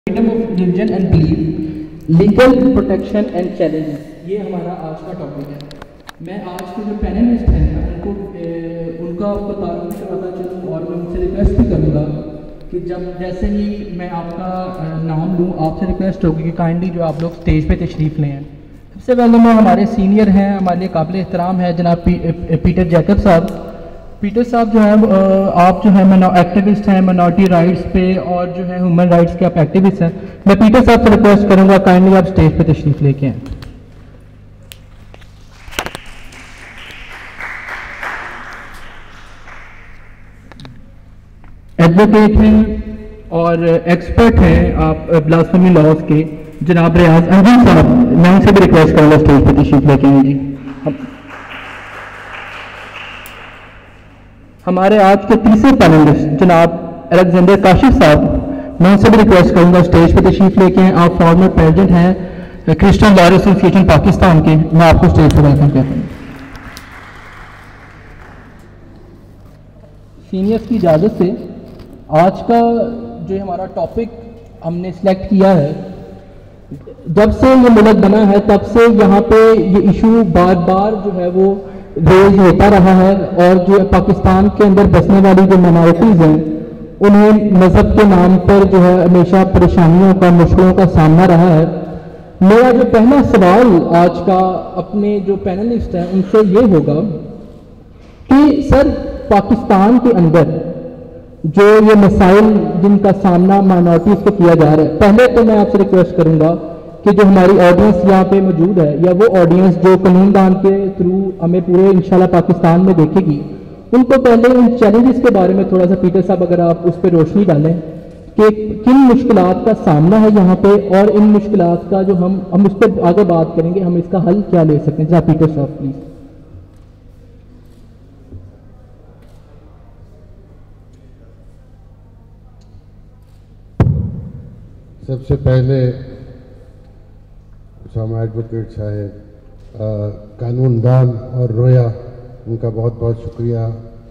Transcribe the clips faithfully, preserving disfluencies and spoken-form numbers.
freedom of religion and belief, legal protection and challenges. یہ ہمارا آج کا ٹاپک ہے. میں آج کے جو پینلسٹ ہیں ان کو ان کا آپ کو تعارف کروانا چاہوں اور میں ان سے ریکویسٹ بھی کروں گا کہ جب جیسے ہی میں آپ کا نام لوں آپ سے ریکویسٹ ہوگی کہ کائنڈلی جو آپ لوگ اسٹیج پہ تشریف لیں. سب سے پہلے میں ہمارے سینئر ہیں, ہمارے لیے قابل احترام ہے جناب پیٹر جیکب صاحب. پیٹر صاحب جو ہے آپ جو ہے ایکٹیوسٹ ہیں مائنورٹی رائٹس پہ اور جو ہے ہیومن رائٹس کے آپ ایکٹیوسٹ ہیں. میں پیٹر صاحب سے ریکویسٹ کروں گا کائنڈلی آپ اسٹیج پہ تشریف لے کے آئیں. ایڈوکیٹ ہیں اور ایکسپرٹ ہیں آپ بلاسفیمی لاز کے جناب ریاض انجم صاحب, میں ان سے بھی ریکویسٹ کروں گا اسٹیج پہ تشریف لے کے آئیں. جی ہمارے آج کے تیسرے پینلسٹ جناب الیگزینڈر کاشف صاحب, میں ان سے بھی ریکویسٹ کروں گا اسٹیج پہ تشریف لے کے. آپ فارمر پریزیڈنٹ ہیں Christian law association Pakistan کے, میں آپ کو اسٹیج پہ ویلکم کرتا ہوں. سینئرس کی اجازت سے آج کا جو ہمارا ٹاپک ہم نے سلیکٹ کیا ہے, جب سے یہ ملک بنا ہے تب سے یہاں پہ یہ ایشو بار بار جو ہے وہ ریز ہوتا رہا ہے, اور جو پاکستان کے اندر بسنے والی جو مائنورٹیز ہیں انہیں مذہب کے نام پر جو ہے ہمیشہ پریشانیوں کا مشکلوں کا سامنا رہا ہے. میرا جو پہلا سوال آج کا اپنے جو پینلسٹ ہیں ان سے یہ ہوگا کہ سر پاکستان کے اندر جو یہ مسائل جن کا سامنا مائنورٹیز کو کیا جا رہا ہے, پہلے تو میں آپ سے ریکویسٹ کروں گا کہ جو ہماری آڈینس یہاں پہ موجود ہے یا وہ آڈینس جو قانون دان کے تھرو ہمیں پورے انشاءاللہ پاکستان میں دیکھے گی, ان کو پہلے ان چیلنجز کے بارے میں تھوڑا سا پیٹر صاحب اگر آپ اس پہ روشنی ڈالیں کہ کن مشکلات کا سامنا ہے یہاں پہ, اور ان مشکلات کا جو ہم ہم اس پہ آگے بات کریں گے ہم اس کا حل کیا لے سکتے ہیں. جناب پیٹر صاحب پلیز. سب سے پہلے اسامہ ایڈوکیٹ صاحب, قانون دان اور رویا, ان کا بہت بہت شکریہ.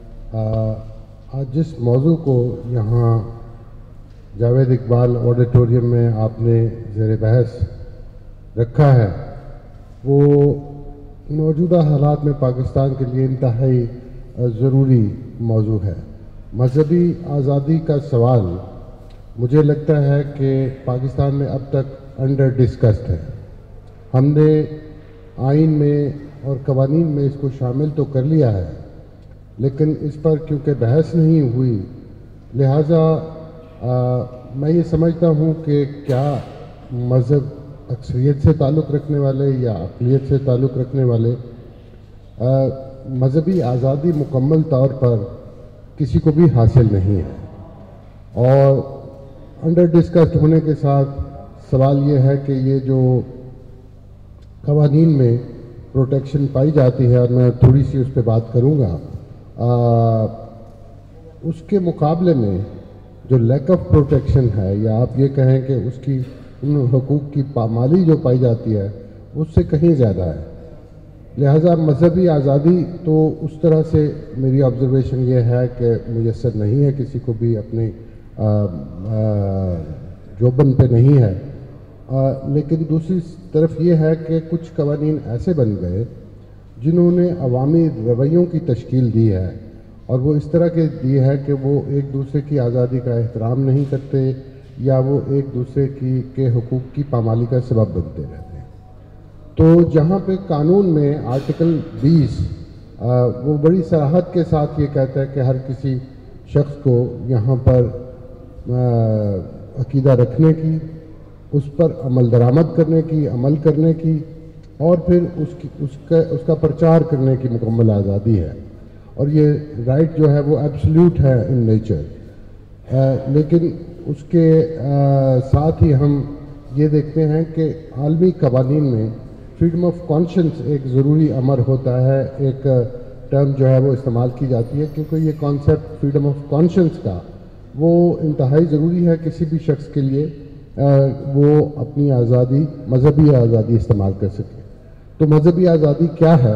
آج جس موضوع کو یہاں جاوید اقبال آڈیٹوریم میں آپ نے زیر بحث رکھا ہے وہ موجودہ حالات میں پاکستان کے لیے انتہائی ضروری موضوع ہے. مذہبی آزادی کا سوال مجھے لگتا ہے کہ پاکستان میں اب تک انڈر ڈسکسڈ ہے. ہم نے آئین میں اور قوانین میں اس کو شامل تو کر لیا ہے, لیکن اس پر کیونکہ بحث نہیں ہوئی لہٰذا آ, میں یہ سمجھتا ہوں کہ کیا مذہب اکثریت سے تعلق رکھنے والے یا اقلیت سے تعلق رکھنے والے آ, مذہبی آزادی مکمل طور پر کسی کو بھی حاصل نہیں ہے. اور انڈر ڈسکسڈ ہونے کے ساتھ سوال یہ ہے کہ یہ جو قوانین میں پروٹیکشن پائی جاتی ہے, اور میں تھوڑی سی اس پہ بات کروں گا, آ, اس کے مقابلے میں جو لیک آف پروٹیکشن ہے یا آپ یہ کہیں کہ اس کی ان حقوق کی پامالی جو پائی جاتی ہے اس سے کہیں زیادہ ہے. لہٰذا مذہبی آزادی تو اس طرح سے میری آبزرویشن یہ ہے کہ میسر نہیں ہے کسی کو بھی, اپنی جوبن پہ نہیں ہے. آ, لیکن دوسری طرف یہ ہے کہ کچھ قوانین ایسے بن گئے جنہوں نے عوامی رویوں کی تشکیل دی ہے, اور وہ اس طرح کے دی ہے کہ وہ ایک دوسرے کی آزادی کا احترام نہیں کرتے یا وہ ایک دوسرے کی کے حقوق کی پامالی کا سبب بنتے رہتے ہیں. تو جہاں پہ قانون میں آرٹیکل بیس وہ بڑی صراحت کے ساتھ یہ کہتا ہے کہ ہر کسی شخص کو یہاں پر عقیدہ رکھنے کی, اس پر عمل درآمد کرنے کی, عمل کرنے کی, اور پھر اس کی اس کا اس کا پرچار کرنے کی مکمل آزادی ہے, اور یہ رائٹ جو ہے وہ ایبسلیوٹ ہے ان نیچر. لیکن اس کے ساتھ ہی ہم یہ دیکھتے ہیں کہ عالمی قوانین میں فریڈم آف کانشنس ایک ضروری امر ہوتا ہے, ایک ٹرم جو ہے وہ استعمال کی جاتی ہے کیونکہ یہ کانسیپٹ فریڈم آف کانشنس کا وہ انتہائی ضروری ہے کسی بھی شخص کے لیے وہ اپنی آزادی مذہبی آزادی استعمال کر سکے. تو مذہبی آزادی کیا ہے,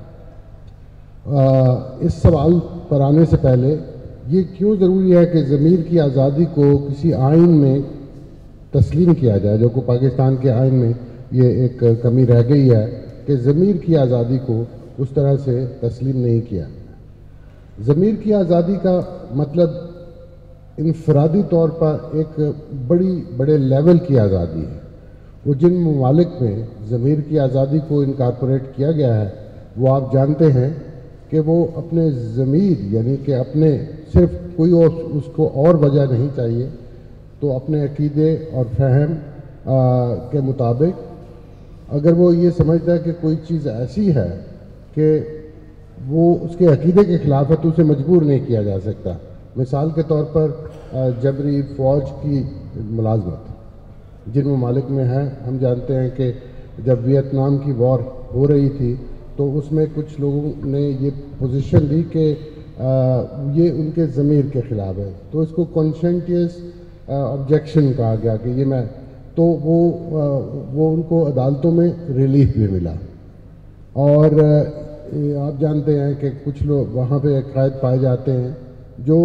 اس سوال پر آنے سے پہلے یہ کیوں ضروری ہے کہ ضمیر کی آزادی کو کسی آئین میں تسلیم کیا جائے، جو کہ پاکستان کے آئین میں یہ ایک کمی رہ گئی ہے کہ ضمیر کی آزادی کو اس طرح سے تسلیم نہیں کیا۔ ضمیر کی آزادی کا مطلب انفرادی طور پر ایک بڑی بڑے لیول کی آزادی ہے۔ وہ جن ممالک میں ضمیر کی آزادی کو انکارپوریٹ کیا گیا ہے وہ آپ جانتے ہیں کہ وہ اپنے ضمیر یعنی کہ اپنے صرف کوئی اور اس کو اور وجہ نہیں چاہیے تو اپنے عقیدے اور فہم کے مطابق اگر وہ یہ سمجھتا ہے کہ کوئی چیز ایسی ہے کہ وہ اس کے عقیدے کے خلاف ہے تو اسے مجبور نہیں کیا جا سکتا۔ مثال کے طور پر جبری فوج کی ملازمت جن ممالک میں ہے، ہم جانتے ہیں کہ جب ویتنام کی وار ہو رہی تھی تو اس میں کچھ لوگوں نے یہ پوزیشن لی کہ یہ ان کے ضمیر کے خلاف ہے، تو اس کو کانشنٹیس آبجیکشن کہا گیا کہ یہ میں تو وہ وہ ان کو عدالتوں میں ریلیف بھی ملا۔ اور آپ جانتے ہیں کہ کچھ لوگ وہاں پہ قائد پائے جاتے ہیں جو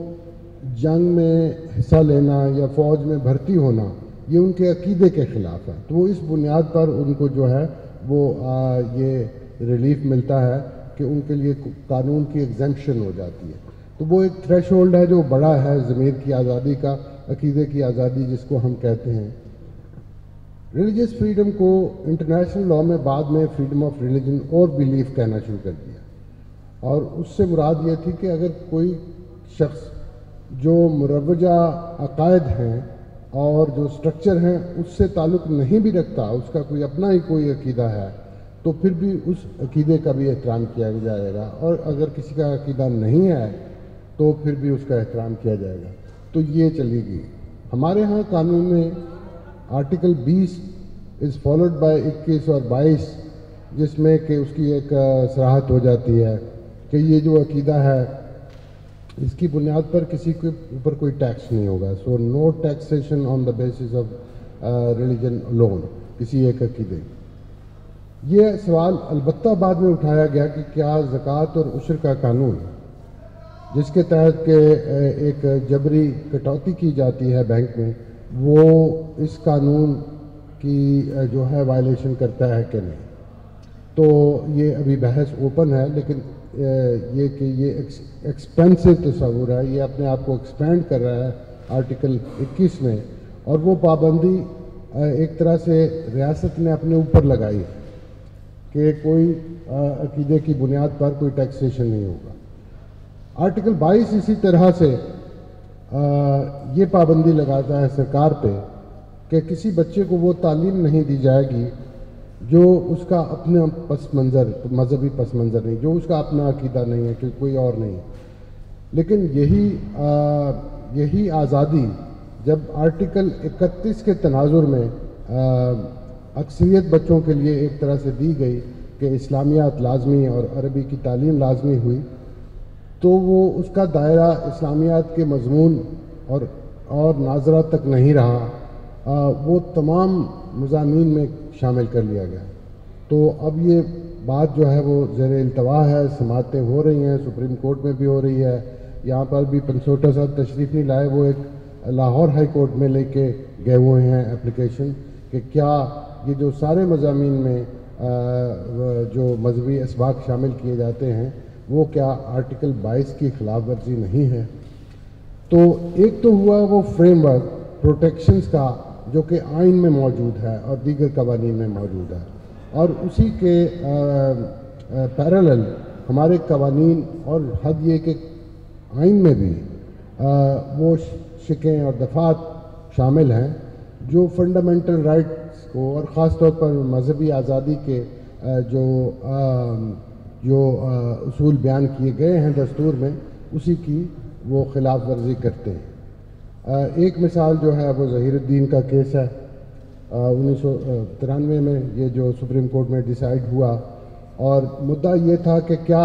جنگ میں حصہ لینا یا فوج میں بھرتی ہونا یہ ان کے عقیدے کے خلاف ہے، تو وہ اس بنیاد پر ان کو جو ہے وہ یہ ریلیف ملتا ہے کہ ان کے لیے قانون کی ایگزمپشن ہو جاتی ہے۔ تو وہ ایک تھریش ہولڈ ہے جو بڑا ہے ضمیر کی آزادی کا، عقیدے کی آزادی جس کو ہم کہتے ہیں۔ ریلیجیس فریڈم کو انٹرنیشنل لاء میں بعد میں فریڈم آف ریلیجن اور بیلیف کہنا شروع کر دیا، اور اس سے مراد یہ تھی کہ اگر کوئی شخص جو مروجہ عقائد ہیں اور جو سٹرکچر ہیں اس سے تعلق نہیں بھی رکھتا، اس کا کوئی اپنا ہی کوئی عقیدہ ہے تو پھر بھی اس عقیدے کا بھی احترام کیا جائے گا، اور اگر کسی کا عقیدہ نہیں ہے تو پھر بھی اس کا احترام کیا جائے گا۔ تو یہ چلی گئی۔ ہمارے ہاں قانون میں آرٹیکل بیس از فالوڈ بائی اکیس اور بائیس، جس میں کہ اس کی ایک صراحت ہو جاتی ہے کہ یہ جو عقیدہ ہے اس کی بنیاد پر کسی کے اوپر کوئی ٹیکس نہیں ہوگا، so no taxation on the basis of religion alone, کسی ایک عقیدے۔ یہ سوال البتہ بعد میں اٹھایا گیا کہ کیا زکوٰۃ اور عشر کا قانون جس کے تحت کہ ایک جبری کٹوتی کی جاتی ہے بینک میں، وہ اس قانون کی جو ہے وائلیشن کرتا ہے کہ نہیں۔ تو یہ ابھی بحث اوپن ہے، لیکن یہ کہ یہ ایکسپینسو تصور ہے، یہ اپنے آپ کو ایکسپینڈ کر رہا ہے آرٹیکل اکیس میں، اور وہ پابندی ایک طرح سے ریاست نے اپنے اوپر لگائی ہے کہ کوئی عقیدے کی بنیاد پر کوئی ٹیکسیشن نہیں ہوگا۔ آرٹیکل بائیس اسی طرح سے یہ پابندی لگاتا ہے سرکار پہ کہ کسی بچے کو وہ تعلیم نہیں دی جائے گی جو اس کا اپنا پس منظر مذہبی پس منظر نہیں، جو اس کا اپنا عقیدہ نہیں ہے کہ کوئی اور نہیں۔ لیکن یہی یہی آزادی جب آرٹیکل اکتیس کے تناظر میں اکثریت بچوں کے لیے ایک طرح سے دی گئی کہ اسلامیات لازمی اور عربی کی تعلیم لازمی ہوئی، تو وہ اس کا دائرہ اسلامیات کے مضمون اور اور ناظرہ تک نہیں رہا، وہ تمام مضامین میں شامل کر لیا گیا۔ تو اب یہ بات جو ہے وہ زیر التوا ہے، سماعتیں ہو رہی ہیں، سپریم کورٹ میں بھی ہو رہی ہے، یہاں پر بھی پنسوٹا صاحب تشریف نہیں لائے، وہ ایک لاہور ہائی کورٹ میں لے کے گئے ہوئے ہیں اپلیکیشن کہ کیا یہ جو سارے مضامین میں جو مذہبی اسباق شامل کیے جاتے ہیں وہ کیا آرٹیکل بائیس کی خلاف ورزی نہیں ہے۔ تو ایک تو ہوا وہ فریم ورک پروٹیکشنز کا جو کہ آئین میں موجود ہے اور دیگر قوانین میں موجود ہے، اور اسی کے پیرالل ہمارے قوانین اور حد یہ کہ آئین میں بھی وہ شقیں اور دفعات شامل ہیں جو فنڈامنٹل رائٹس کو اور خاص طور پر مذہبی آزادی کے جو جو اصول بیان کیے گئے ہیں دستور میں اسی کی وہ خلاف ورزی کرتے ہیں۔ ایک مثال جو ہے وہ ظہیر الدین کا کیس ہے، انیس سو ترانوے میں یہ جو سپریم کورٹ میں ڈیسائیڈ ہوا، اور مدعا یہ تھا کہ کیا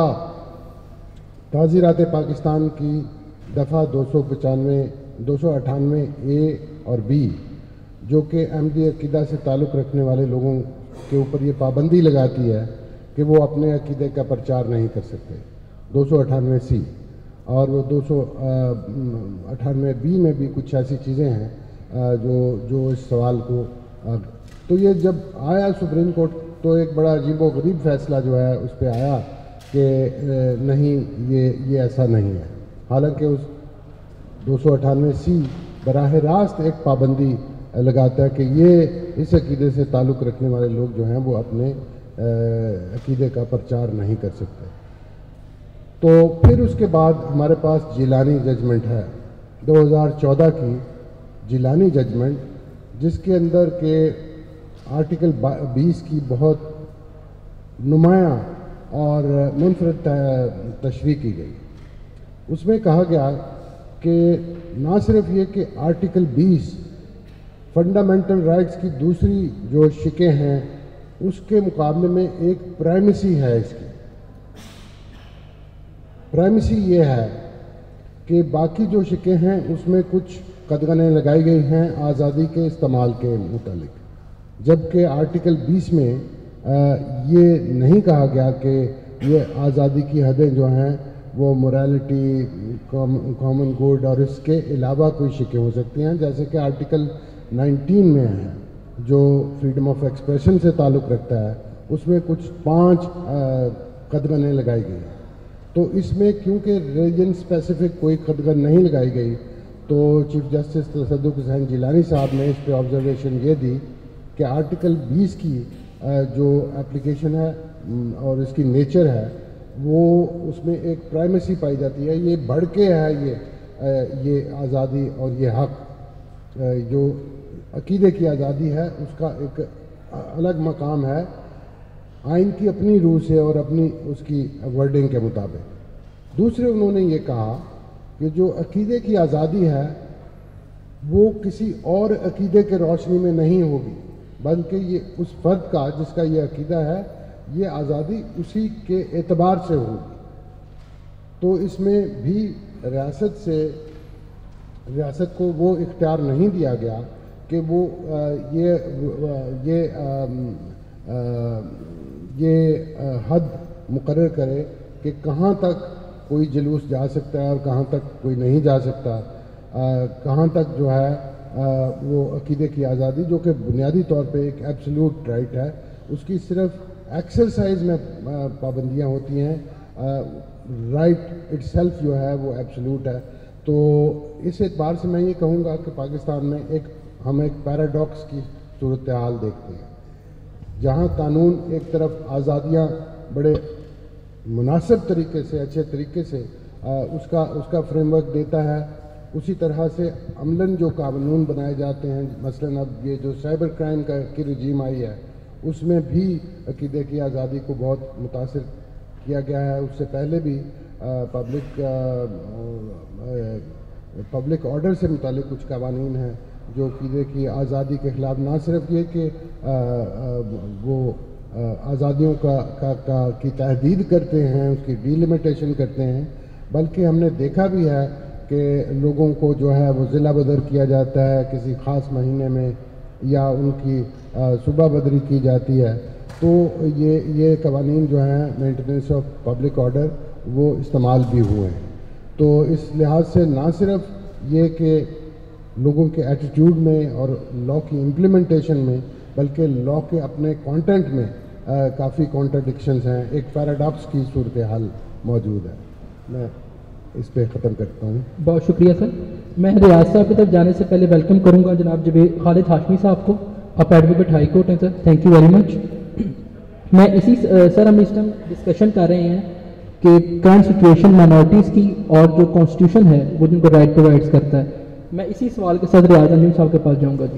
تعزیرات پاکستان کی دفعہ دو سو پچانوے دو سو اٹھانوے اے اور بی جو کہ احمدی عقیدہ سے تعلق رکھنے والے لوگوں کے اوپر یہ پابندی لگاتی ہے کہ وہ اپنے عقیدے کا پرچار نہیں کر سکتے، دو سو اٹھانوے سی، اور وہ دو سو اٹھانوے بی میں بھی کچھ ایسی چیزیں ہیں جو جو اس سوال کو تو یہ جب آیا سپریم کورٹ تو ایک بڑا عجیب و غریب فیصلہ جو ہے اس پہ آیا کہ نہیں یہ یہ ایسا نہیں ہے، حالانکہ اس دو سو اٹھانوے سی براہ راست ایک پابندی لگاتا ہے کہ یہ اس عقیدے سے تعلق رکھنے والے لوگ جو ہیں وہ اپنے عقیدے کا پرچار نہیں کر سکتے۔ تو پھر اس کے بعد ہمارے پاس جیلانی ججمنٹ ہے دو ہزار چودہ کی جیلانی ججمنٹ، جس کے اندر کہ آرٹیکل بیس کی بہت نمایاں اور منفرد تشریح کی گئی۔ اس میں کہا گیا کہ نہ صرف یہ کہ آرٹیکل بیس فنڈامنٹل رائٹس کی دوسری جو شقیں ہیں اس کے مقابلے میں ایک پرائمیسی ہے، اس کی پرائمیسی یہ ہے کہ باقی جو شقیں ہیں اس میں کچھ قدغنیں لگائی گئی ہیں آزادی کے استعمال کے متعلق، جبکہ آرٹیکل بیس میں یہ نہیں کہا گیا کہ یہ آزادی کی حدیں جو ہیں وہ موریلٹی، کامن گڈ اور اس کے علاوہ کوئی شقیں ہو سکتی ہیں، جیسے کہ آرٹیکل نائنٹین میں ہے جو فریڈم آف ایکسپریشن سے تعلق رکھتا ہے، اس میں کچھ پانچ قدغنیں لگائی گئی ہیں۔ تو اس میں کیونکہ ریجن اسپیسیفک کوئی قدغن نہیں لگائی گئی تو چیف جسٹس تصدق حسین جیلانی صاحب نے اس پہ آبزرویشن یہ دی کہ آرٹیکل بیس کی جو اپلیکیشن ہے اور اس کی نیچر ہے وہ اس میں ایک پرائمیسی پائی جاتی ہے، یہ بڑھ کے ہے یہ یہ آزادی اور یہ حق جو عقیدے کی آزادی ہے اس کا ایک الگ مقام ہے آئین کی اپنی روح سے اور اپنی اس کی ورڈنگ کے مطابق۔ دوسرے انہوں نے یہ کہا کہ جو عقیدے کی آزادی ہے وہ کسی اور عقیدے کے روشنی میں نہیں ہوگی، بلکہ یہ اس فرد کا جس کا یہ عقیدہ ہے یہ آزادی اسی کے اعتبار سے ہوگی۔ تو اس میں بھی ریاست سے ریاست کو وہ اختیار نہیں دیا گیا کہ وہ یہ یہ یہ حد مقرر کرے کہ کہاں تک کوئی جلوس جا سکتا ہے اور کہاں تک کوئی نہیں جا سکتا، کہاں تک جو ہے وہ عقیدے کی آزادی جو کہ بنیادی طور پہ ایک ایبسولوٹ رائٹ ہے اس کی صرف ایکسرسائز میں پابندیاں ہوتی ہیں، رائٹ اٹ سیلف جو ہے وہ ایبسولوٹ ہے۔ تو اس اعتبار سے میں یہ کہوں گا کہ پاکستان میں ایک ہم ایک پیراڈاکس کی صورتحال دیکھتے ہیں جہاں قانون ایک طرف آزادیاں بڑے مناسب طریقے سے اچھے طریقے سے اس کا اس کا فریم ورک دیتا ہے، اسی طرح سے عملاً جو قانون بنائے جاتے ہیں مثلاً اب یہ جو سائبر کرائم کا کی رجیم آئی ہے اس میں بھی عقیدے کی آزادی کو بہت متاثر کیا گیا ہے۔ اس سے پہلے بھی پبلک پبلک آرڈر سے متعلق کچھ قوانین ہیں جو عقیدے کی آزادی کے خلاف نہ صرف یہ کہ وہ آزادیوں کا کا, کا کی تحدید کرتے ہیں، اس کی ڈی لمیٹیشن کرتے ہیں، بلکہ ہم نے دیکھا بھی ہے کہ لوگوں کو جو ہے وہ ضلع بدر کیا جاتا ہے کسی خاص مہینے میں یا ان کی صوبہ بدری کی جاتی ہے۔ تو یہ یہ قوانین جو ہیں مینٹیننس آف پبلک آرڈر وہ استعمال بھی ہوئے ہیں۔ تو اس لحاظ سے نہ صرف یہ کہ لوگوں کے ایٹیٹیوڈ میں اور لاء کی امپلیمنٹیشن میں بلکہ لاء کے اپنے کانٹینٹ میں کافی کانٹرڈکشنز ہیں، ایک پیراڈاکس کی صورتحال موجود ہے۔ میں اس پہ ختم کرتا ہوں۔ بہت شکریہ سر۔ میں ریاض صاحب کی طرف جانے سے پہلے ویلکم کروں گا جناب جب خالد ہاشمی صاحب کو، آپ ایڈوکیٹ ہائی کورٹ ہیں sir, thank you very much. میں اسی سر ہم اس ٹائم ڈسکشن کر رہے ہیں کہ کرنٹ سچویشن مائنورٹیز کی اور جو کانسٹیٹیوشن ہے وہ جن کو رائٹ پرووائڈس کرتا ہے، میں اسی سوال کے ساتھ ریاض امین صاحب کے پاس جاؤں گا۔ جی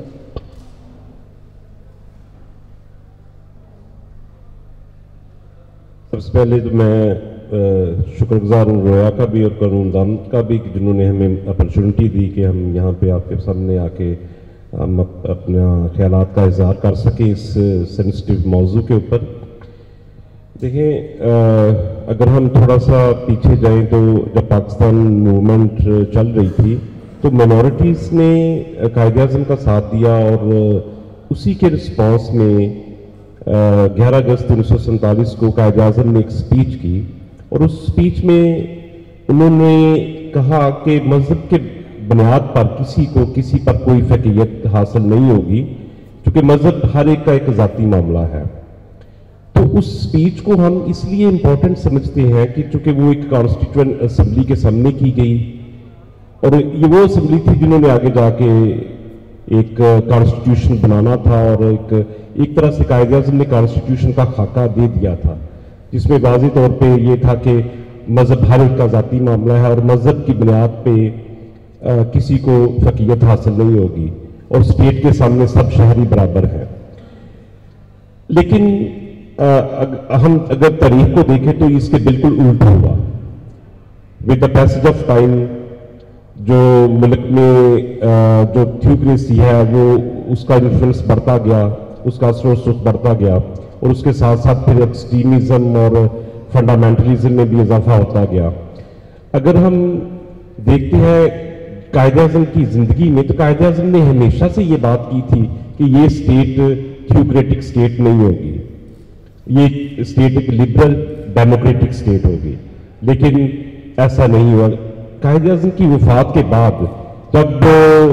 سب سے پہلے تو میں شکر گزار ہوں رویا کا بھی اور قانون دان کا بھی کہ جنہوں نے ہمیں اپرچونٹی دی کہ ہم یہاں پہ آپ کے سامنے آ کے ہم اپنا خیالات کا اظہار کر سکیں اس سینسٹیو موضوع کے اوپر۔ دیکھیں اگر ہم تھوڑا سا پیچھے جائیں تو جب پاکستان موومنٹ چل رہی تھی تو مائنورٹیز نے قائد اعظم کا ساتھ دیا اور اسی کے رسپانس میں گیارہ اگست انیس سو سینتالیس کو قائد اعظم نے ایک سپیچ کی اور اس سپیچ میں انہوں نے کہا کہ مذہب کے بنیاد پر کسی کو کسی پر کوئی فقیت حاصل نہیں ہوگی، کیونکہ مذہب ہر ایک کا ایک ذاتی معاملہ ہے۔ تو اس سپیچ کو ہم اس لیے امپورٹنٹ سمجھتے ہیں کہ چونکہ وہ ایک کانسٹیٹیوئنٹ اسمبلی کے سامنے کی گئی، اور یہ وہ اسمبلی تھی جنہوں نے آگے جا کے ایک کانسٹیٹیوشن بنانا تھا، اور ایک ایک طرح سے قائد اعظم نے کانسٹیٹیوشن کا خاکہ دے دیا تھا، جس میں واضح طور پہ یہ تھا کہ مذہب ہر ایک کا ذاتی معاملہ ہے، اور مذہب کی بنیاد پہ کسی کو فقیت حاصل نہیں ہوگی، اور اسٹیٹ کے سامنے سب شہری برابر ہیں۔ لیکن ہم اگر تاریخ کو دیکھیں تو اس کے بالکل الٹ ہوا۔ With the passage of time جو ملک میں جو تھیوکریسی ہے وہ اس کا انفلوئنس بڑھتا گیا، اس کا اثر و رسوخ بڑھتا گیا، اور اس کے ساتھ ساتھ پھر ایکسٹریمزم اور فنڈامنٹلزم میں بھی اضافہ ہوتا گیا۔ اگر ہم دیکھتے ہیں قائد اعظم کی زندگی میں، تو قائد اعظم نے ہمیشہ سے یہ بات کی تھی کہ یہ اسٹیٹ تھیوکریٹک اسٹیٹ نہیں ہوگی، یہ اسٹیٹ ایک لبرل ڈیموکریٹک اسٹیٹ ہوگی، لیکن ایسا نہیں ہوا۔ قائد اعظم کی وفات کے بعد جب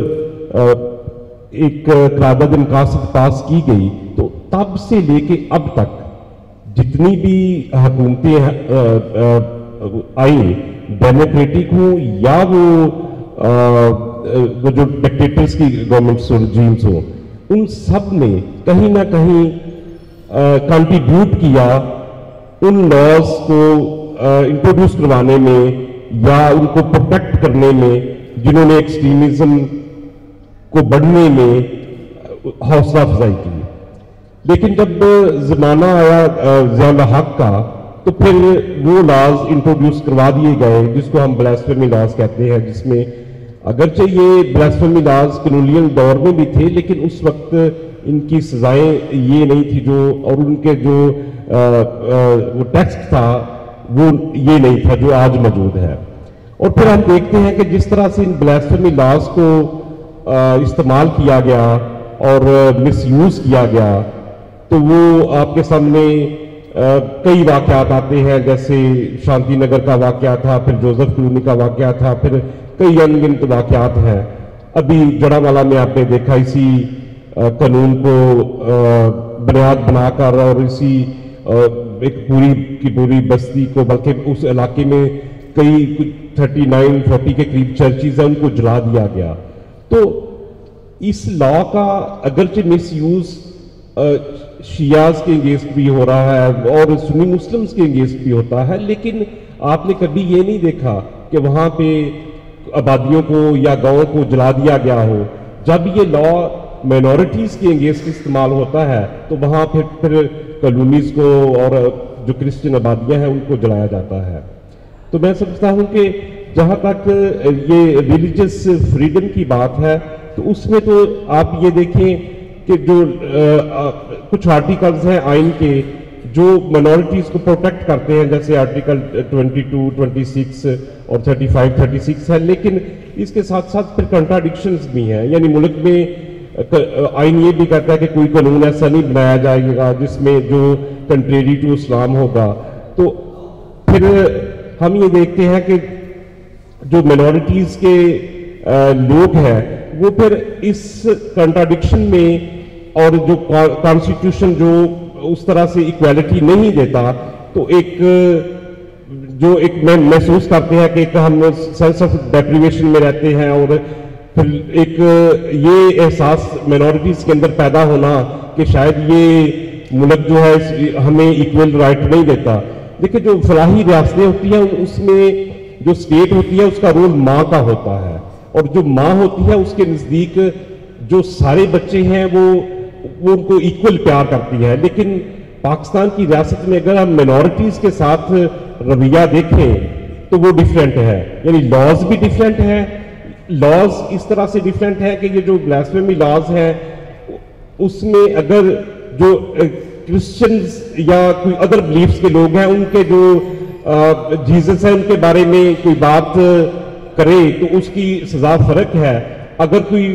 ایک قرارداد مقاصد پاس کی گئی، تو تب سے لے کے اب تک جتنی بھی حکومتیں آئیں، ڈیموکریٹک ہوں یا وہ جو ڈکٹیٹرز کی گورنمنٹس رجیمز ہوں، ان سب نے کہیں نہ کہیں کنٹریبیوٹ کیا ان لاز کو انٹروڈیوس کروانے میں یا ان کو پروٹیکٹ کرنے میں، جنہوں نے ایکسٹریمزم کو بڑھنے میں حوصلہ افزائی کی۔ لیکن جب زمانہ آیا ضیاء الحق کا، تو پھر وہ لاز انٹروڈیوس کروا دیے گئے جس کو ہم بلاسفیمی لاز کہتے ہیں، جس میں اگرچہ یہ بلاسفیمی لاز کلونیل دور میں بھی تھے، لیکن اس وقت ان کی سزائیں یہ نہیں تھی جو، اور ان کے جو وہ ٹیکسٹ تھا وہ یہ نہیں تھا جو آج موجود ہے۔ اور پھر ہم دیکھتے ہیں کہ جس طرح سے ان بلاسفیمی لاز کو استعمال کیا گیا اور مس یوز کیا گیا، تو وہ آپ کے سامنے کئی واقعات آتے ہیں، جیسے شانتی نگر کا واقعہ تھا، پھر جوزف کلونی کا واقعہ تھا، پھر کئی انگنت واقعات ہیں۔ ابھی جڑا والا میں آپ نے دیکھا اسی قانون کو بنیاد بنا کر اور اسی ایک پوری کی پوری بستی کو، بلکہ اس علاقے میں کئی تھرٹی نائن فورٹی کے قریب چرچز ہیں، ان کو جلا دیا گیا۔ تو اس لا کا اگرچہ مس یوز شیعاز کے اگینسٹ بھی ہو رہا ہے اور سنی مسلمز کے اگینسٹ بھی ہوتا ہے، لیکن آپ نے کبھی یہ نہیں دیکھا کہ وہاں پہ آبادیوں کو یا گاؤں کو جلا دیا گیا ہو۔ جب یہ لا مائنورٹیز کے اگینسٹ استعمال ہوتا ہے تو وہاں پھر پھر کالونیز کو اور جو کرسچن آبادیاں ہیں ان کو جلایا جاتا ہے۔ تو میں سمجھتا ہوں کہ جہاں تک یہ ریلیجس فریڈم کی بات ہے، تو اس میں تو آپ یہ دیکھیں کہ جو کچھ آرٹیکلز ہیں آئین کے جو مائنورٹیز کو پروٹیکٹ کرتے ہیں، جیسے article twenty two, twenty six اور تھرٹی فائیو، تھرٹی سکس ہے، لیکن اس کے ساتھ ساتھ پھر کنٹراڈکشنز بھی ہیں۔ یعنی ملک میں آئین یہ بھی کہتا ہے کہ کوئی قانون ایسا نہیں بنایا جائے گا جس میں جو کنٹریری ٹو اسلام ہوگا۔ تو پھر ہم یہ دیکھتے ہیں کہ جو مائنورٹیز کے لوگ ہیں وہ پھر اس کنٹراڈکشن میں، اور جو کانسٹیٹیوشن جو اس طرح سے ایکویلٹی نہیں دیتا، تو ایک جو ایک محسوس کرتے ہیں کہ ایک ہم سینس آف ڈیپریویشن میں رہتے ہیں، اور پھر ایک یہ احساس مائنورٹیز کے اندر پیدا ہونا کہ شاید یہ ملک جو ہے ہمیں ایکول رائٹ نہیں دیتا۔ دیکھیں جو فلاحی ریاستیں ہوتی ہیں اس میں جو اسٹیٹ ہوتی ہے اس کا رول ماں کا ہوتا ہے، اور جو ماں ہوتی ہے اس کے نزدیک جو سارے بچے ہیں وہ وہ ان کو ایکول پیار کرتی ہے۔ لیکن پاکستان کی ریاست میں اگر ہم مائنورٹیز کے ساتھ رویہ دیکھیں تو وہ ڈیفرنٹ ہے، یعنی لاز بھی ڈیفرنٹ ہے۔ لاز اس طرح سے ڈیفرنٹ ہے کہ یہ جو بلاسفیمی لاز ہیں اس میں اگر جو کرسچنز یا کوئی ادر بلیفز کے لوگ ہیں ان کے جو جیزس ہیں ان کے بارے میں کوئی بات کرے تو اس کی سزا فرق ہے، اگر کوئی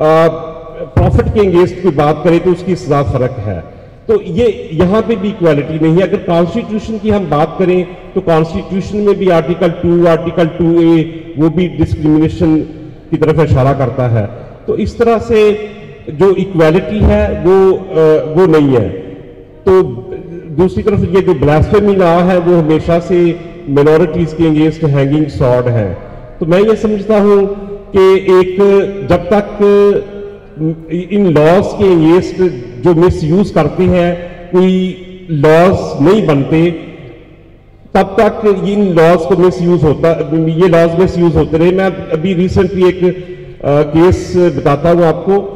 پروفٹ کے انگیسٹ کوئی بات کرے تو اس کی سزا فرق ہے۔ تو یہ یہاں پہ بھی ایکویلٹی نہیں ہے۔ اگر کانسٹیٹیوشن کی ہم بات کریں تو کانسٹیٹیوشن میں بھی article two, article two A وہ بھی ڈسکریمنیشن کی طرف اشارہ کرتا ہے. تو اس طرح سے جو ایکویلٹی ہے وہ وہ نہیں ہے. تو دوسری طرف یہ جو بلاسفیمی لا ہے وہ ہمیشہ سے مینورٹیز کے اگینسٹ ہینگنگ سارڈ ہے. تو میں یہ سمجھتا ہوں کہ ایک جب تک ان لاز کے اگینسٹ جو مس یوز کرتے ہیں کوئی لاز نہیں بنتے, تب تک ان لاز کو مس یوز ہوتا یہ لاز مس یوز ہوتے رہے. میں ابھی ریسنٹلی ایک کیس بتاتا ہوں آپ کو.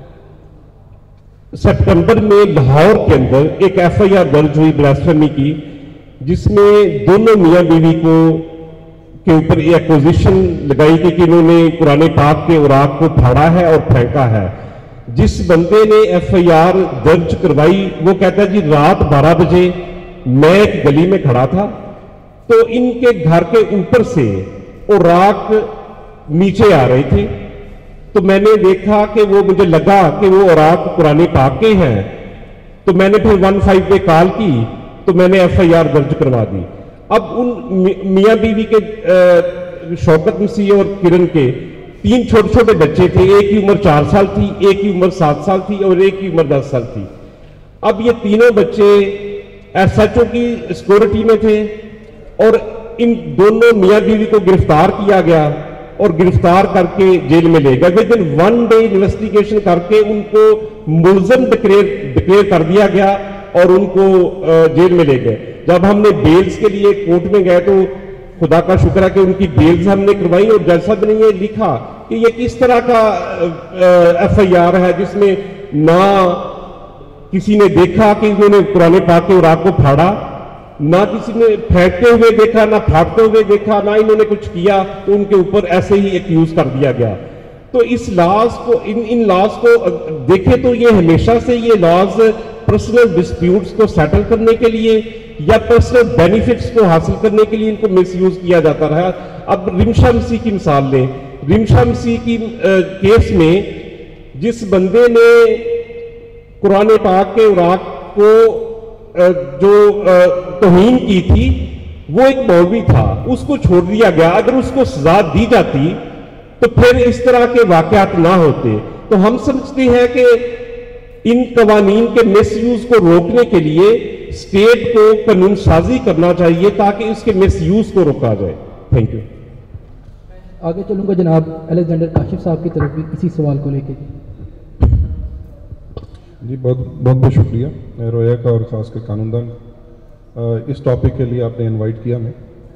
سپٹمبر میں لاہور کے اندر ایک ایف آئی آر درج ہوئی بلاسفیمی کی, جس میں دونوں میاں بیوی کو کے اوپر یہ ایکوزیشن لگائی تھی کہ انہوں نے قرآن پاک کے اوراق کو پھاڑا ہے اور پھینکا ہے. جس بندے نے ایف آئی آر درج کروائی وہ کہتا ہے جی رات بارہ بجے میں ایک گلی میں کھڑا تھا تو ان کے گھر کے اوپر سے اوراق نیچے آ رہے تھے, تو میں نے دیکھا کہ وہ مجھے لگا کہ وہ اوراق قرآن پاک کے ہیں, تو میں نے پھر ون فائیو پہ کال کی تو میں نے ایف آئی آر درج کروا دی. اب ان میاں بیوی کے شوکت مسیح اور کرن کے تین چھوٹے چھوٹے بچے تھے, ایک کی عمر چار سال تھی, ایک کی عمر سات سال تھی اور ایک کی عمر دس سال تھی. اب یہ تینوں بچے ایس ایچ او کی سیکورٹی میں تھے اور ان دونوں میاں بیوی کو گرفتار کیا گیا اور گرفتار کر کے جیل میں لے گیا. Within one day investigation کر کے ان کو ملزم ڈکلیئر کر دیا گیا اور ان کو جیل میں لے گئے. جب ہم نے بیلز کے لیے کورٹ میں گئے تو خدا کا شکر ہے کہ ان کی بیلز ہم نے کروائی اور جج صاحب نے یہ لکھا کہ یہ کس طرح کا ایف آئی آر ہے جس میں نہ کسی نے دیکھا کہ انہوں نے قرآن پاک کے اوراق کو پھاڑا, نہ کسی نے پھینکتے ہوئے دیکھا, نہ پھاڑتے ہوئے دیکھا, نہ انہوں نے کچھ کیا, تو ان کے اوپر ایسے ہی ایکیوز کر دیا گیا. تو اس لاز کو ان ان لاز کو دیکھیں تو یہ ہمیشہ سے یہ لاز پرسنل ڈسپیوٹس کو سیٹل کرنے کے لیے یا پرسنل بینیفٹس کو حاصل کرنے کے لیے ان کو مس یوز کیا جاتا رہا. اب رمشا مسیح کی مثال لیں. رمشا مسیح کی کیس میں جس بندے نے قرآن پاک کے اوراق کو جو توہین کی تھی وہ ایک مولوی تھا, اس کو چھوڑ دیا گیا. اگر اس کو سزا دی جاتی تو پھر اس طرح کے واقعات نہ ہوتے. تو ہم سمجھتے ہیں کہ ان قوانین کے مس یوز کو روکنے کے لیے اسٹیٹ کو قانون سازی کرنا چاہیے تاکہ اس کے مس یوز کو روکا جائے. Thank you. آگے چلوں گا جناب الیگزینڈر کاشف صاحب کی طرف بھی اسی سوال کو لے کے. جی بہت بہت بہت شکریہ رویا کا اور خاص کر قانون دان, اس ٹاپک کے لیے آپ نے انوائٹ کیا ہمیں.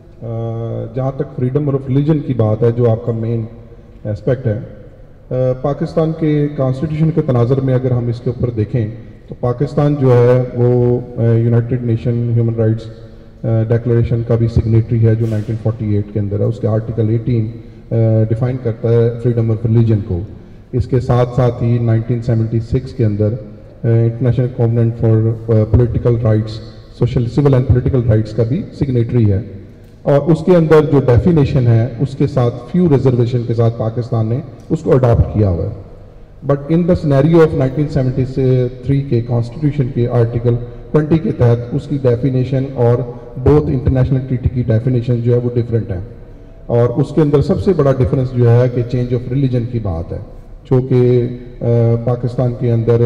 جہاں تک فریڈم آف ریلیجن کی بات ہے جو آپ کا مین اسپیکٹ ہے, پاکستان کے کانسٹیٹیوشن کے تناظر میں اگر ہم اس کے اوپر دیکھیں تو پاکستان جو ہے وہ United Nation human rights declaration کا بھی سگنیٹری ہے جو نائنٹین فورٹی ایٹ کے اندر ہے. اس کے آرٹیکل ایٹین ڈیفائن کرتا ہے فریڈم آف ریلیجن کو. اس کے ساتھ ساتھ ہی نائنٹین سیونٹی سکس کے اندر international covenant for political rights social civil and political rights کا بھی سگنیٹری ہے, اور اس کے اندر جو ڈیفینیشن ہے اس کے ساتھ فیو ریزرویشن کے ساتھ پاکستان نے اس کو اڈاپٹ کیا ہوا ہے. But in the scenario of nineteen seventy three کے کانسٹیٹیوشن کے آرٹیکل ٹوینٹی کے تحت اس کی ڈیفینیشن اور بوتھ انٹرنیشنل ٹریٹی کی ڈیفینیشن جو ہے وہ ڈفرینٹ ہیں. اور اس کے اندر سب سے بڑا ڈفرینس جو ہے کہ چینج آف ریلیجن کی بات ہے, جو کہ پاکستان کے اندر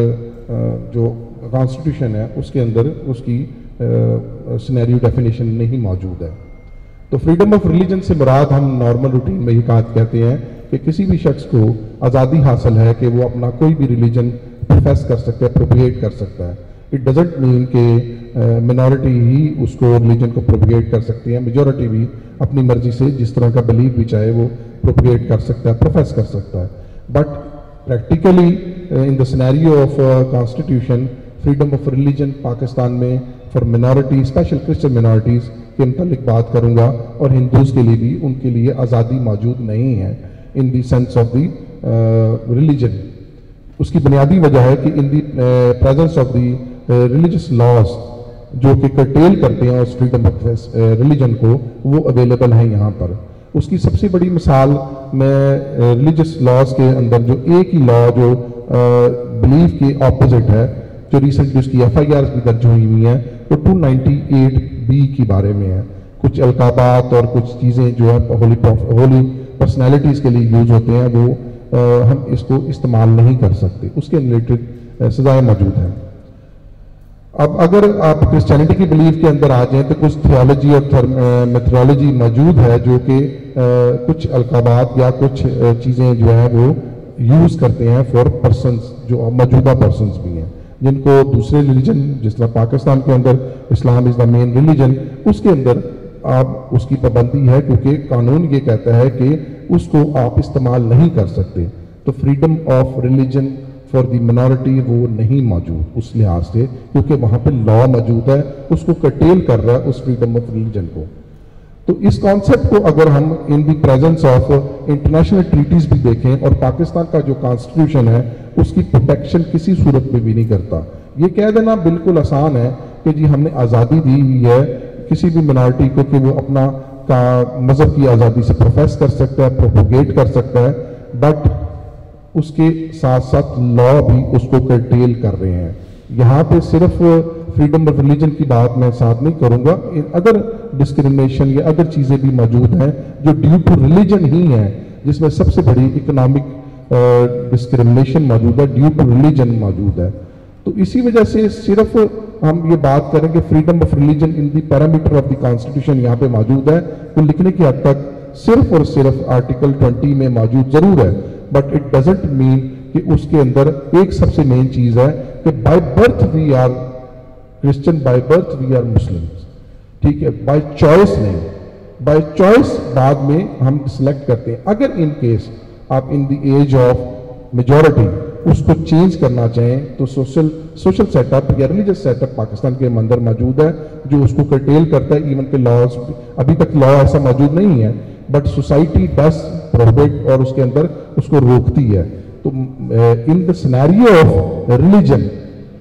جو کانسٹیٹیوشن ہے اس کے اندر اس کی سینیریو ڈیفینیشن نہیں موجود ہے. تو فریڈم آف ریلیجن سے مراد ہم نارمل روٹین میں ہی بات کہتے ہیں کہ کسی بھی شخص کو آزادی حاصل ہے کہ وہ اپنا کوئی بھی ریلیجن پروفیس کر سکتا ہے, پروپیگیٹ کر سکتا ہے. اٹ ڈزنٹ مین کہ منورٹی ہی اس کو ریلیجن کو پروپیگیٹ کر سکتی ہے, میجورٹی بھی اپنی مرضی سے جس طرح کا بلیف بھی چاہے وہ پروپیگیٹ کر سکتا ہے, پروفیس کر سکتا ہے. But practically in the scenario of constitution freedom of religion Pakistan میں for minority special Christian minorities کے متعلق بات کروں گا, اور ہندوز کے لیے بھی ان کے لیے آزادی موجود نہیں ہے in the sense of the religion. اس کی بنیادی وجہ ہے کہ in the presence of the religious laws جو کہ کرٹیل کرتے ہیں اس فریڈم آف ریلیجن کو, وہ اویلیبل ہیں یہاں پر. اس کی سب سے بڑی مثال میں ریلیجس لاز کے اندر جو ایک ہی لا جو بلیف کے اپوزٹ ہے, جو ریسنٹلی اس کی ایف آئی آرز بھی درج ہوئی ہوئی ہیں, وہ ٹو نائنٹی ایٹ بی کے بارے میں ہے. کچھ القابات اور کچھ چیزیں جو ہے ہولی ہولی पर्सनैलिटीज़ के लिए यूज़ होते हैं वो आ, हम इसको इस्तेमाल नहीं कर सकते, उसके रिलेटेड सजाएँ मौजूद हैं। अब अगर आप क्रिश्चियनिटी की बिलीफ के अंदर आ जाएं तो कुछ थियोलॉजी और मेथोडोलॉजी मौजूद है जो कि कुछ अलकाबात या कुछ चीज़ें जो है वो यूज़ करते हैं फॉर पर्सनस जो मौजूदा पर्सनस भी हैं, जिनको दूसरे रिलीजन जिस तरह पाकिस्तान के अंदर Islam is the main religion, उसके अंदर आप उसकी पाबंदी है क्योंकि कानून ये कहता है कि उसको आप इस्तेमाल नहीं कर सकते। तो freedom of religion for the minority वो नहीं मौजूद उस लिहाज से, क्योंकि वहाँ पे लॉ मौजूद है, उसको कर्टेल कर रहा है उस फ्रीडम ऑफ रिलीजन को। तो इस कॉन्सेप्ट को अगर हम in the presence of international treaties भी देखें और पाकिस्तान का जो कॉन्स्टिट्यूशन है उसकी प्रोटेक्शन किसी सूरत में भी नहीं करता। ये कह देना बिल्कुल आसान है कि जी हमने आज़ादी दी हुई है किसी भी मिनॉरिटी को कि वो अपना का मज़हब की आज़ादी से प्रोफेस कर सकता है, प्रोपोगेट कर सकता है, बट उसके साथ साथ लॉ भी उसको कर्टेल कर रहे हैं। यहाँ पे सिर्फ फ्रीडम ऑफ रिलीजन की बात मैं साथ नहीं करूँगा, अगर डिस्क्रिमिनेशन या अदर चीज़ें भी मौजूद हैं जो ड्यू टू रिलीजन ही हैं, जिसमें सबसे बड़ी इकोनॉमिक डिस्क्रिमिनेशन मौजूद है, ड्यू टू रिलीजन मौजूद है। तो इसी वजह से सिर्फ हम ये बात करें कि freedom of religion in the parameter of the constitution यहाँ पे मौजूद है, तो लिखने की हद तक सिर्फ और सिर्फ आर्टिकल ट्वेंटी में मौजूद जरूर है, बट इट डजेंट मीन कि उसके अंदर एक सबसे मेन चीज़ है कि by birth we are Christian, by birth we are Muslims, ठीक है, बाय चॉइस नहीं, बाय चॉइस बाद में हम सिलेक्ट करते हैं। अगर इन केस आप in the age of majority उसको चेंज करना चाहें तो सोशल सोशल सेटअप या रिलीजियस सेटअप पाकिस्तान के अंदर मौजूद है जो उसको कर्टेल करता है। इवन के लॉज अभी तक लॉ ऐसा मौजूद नहीं है, बट सोसाइटी डस प्रोहिबिट और उसके अंदर उसको रोकती है। तो in the scenario of religion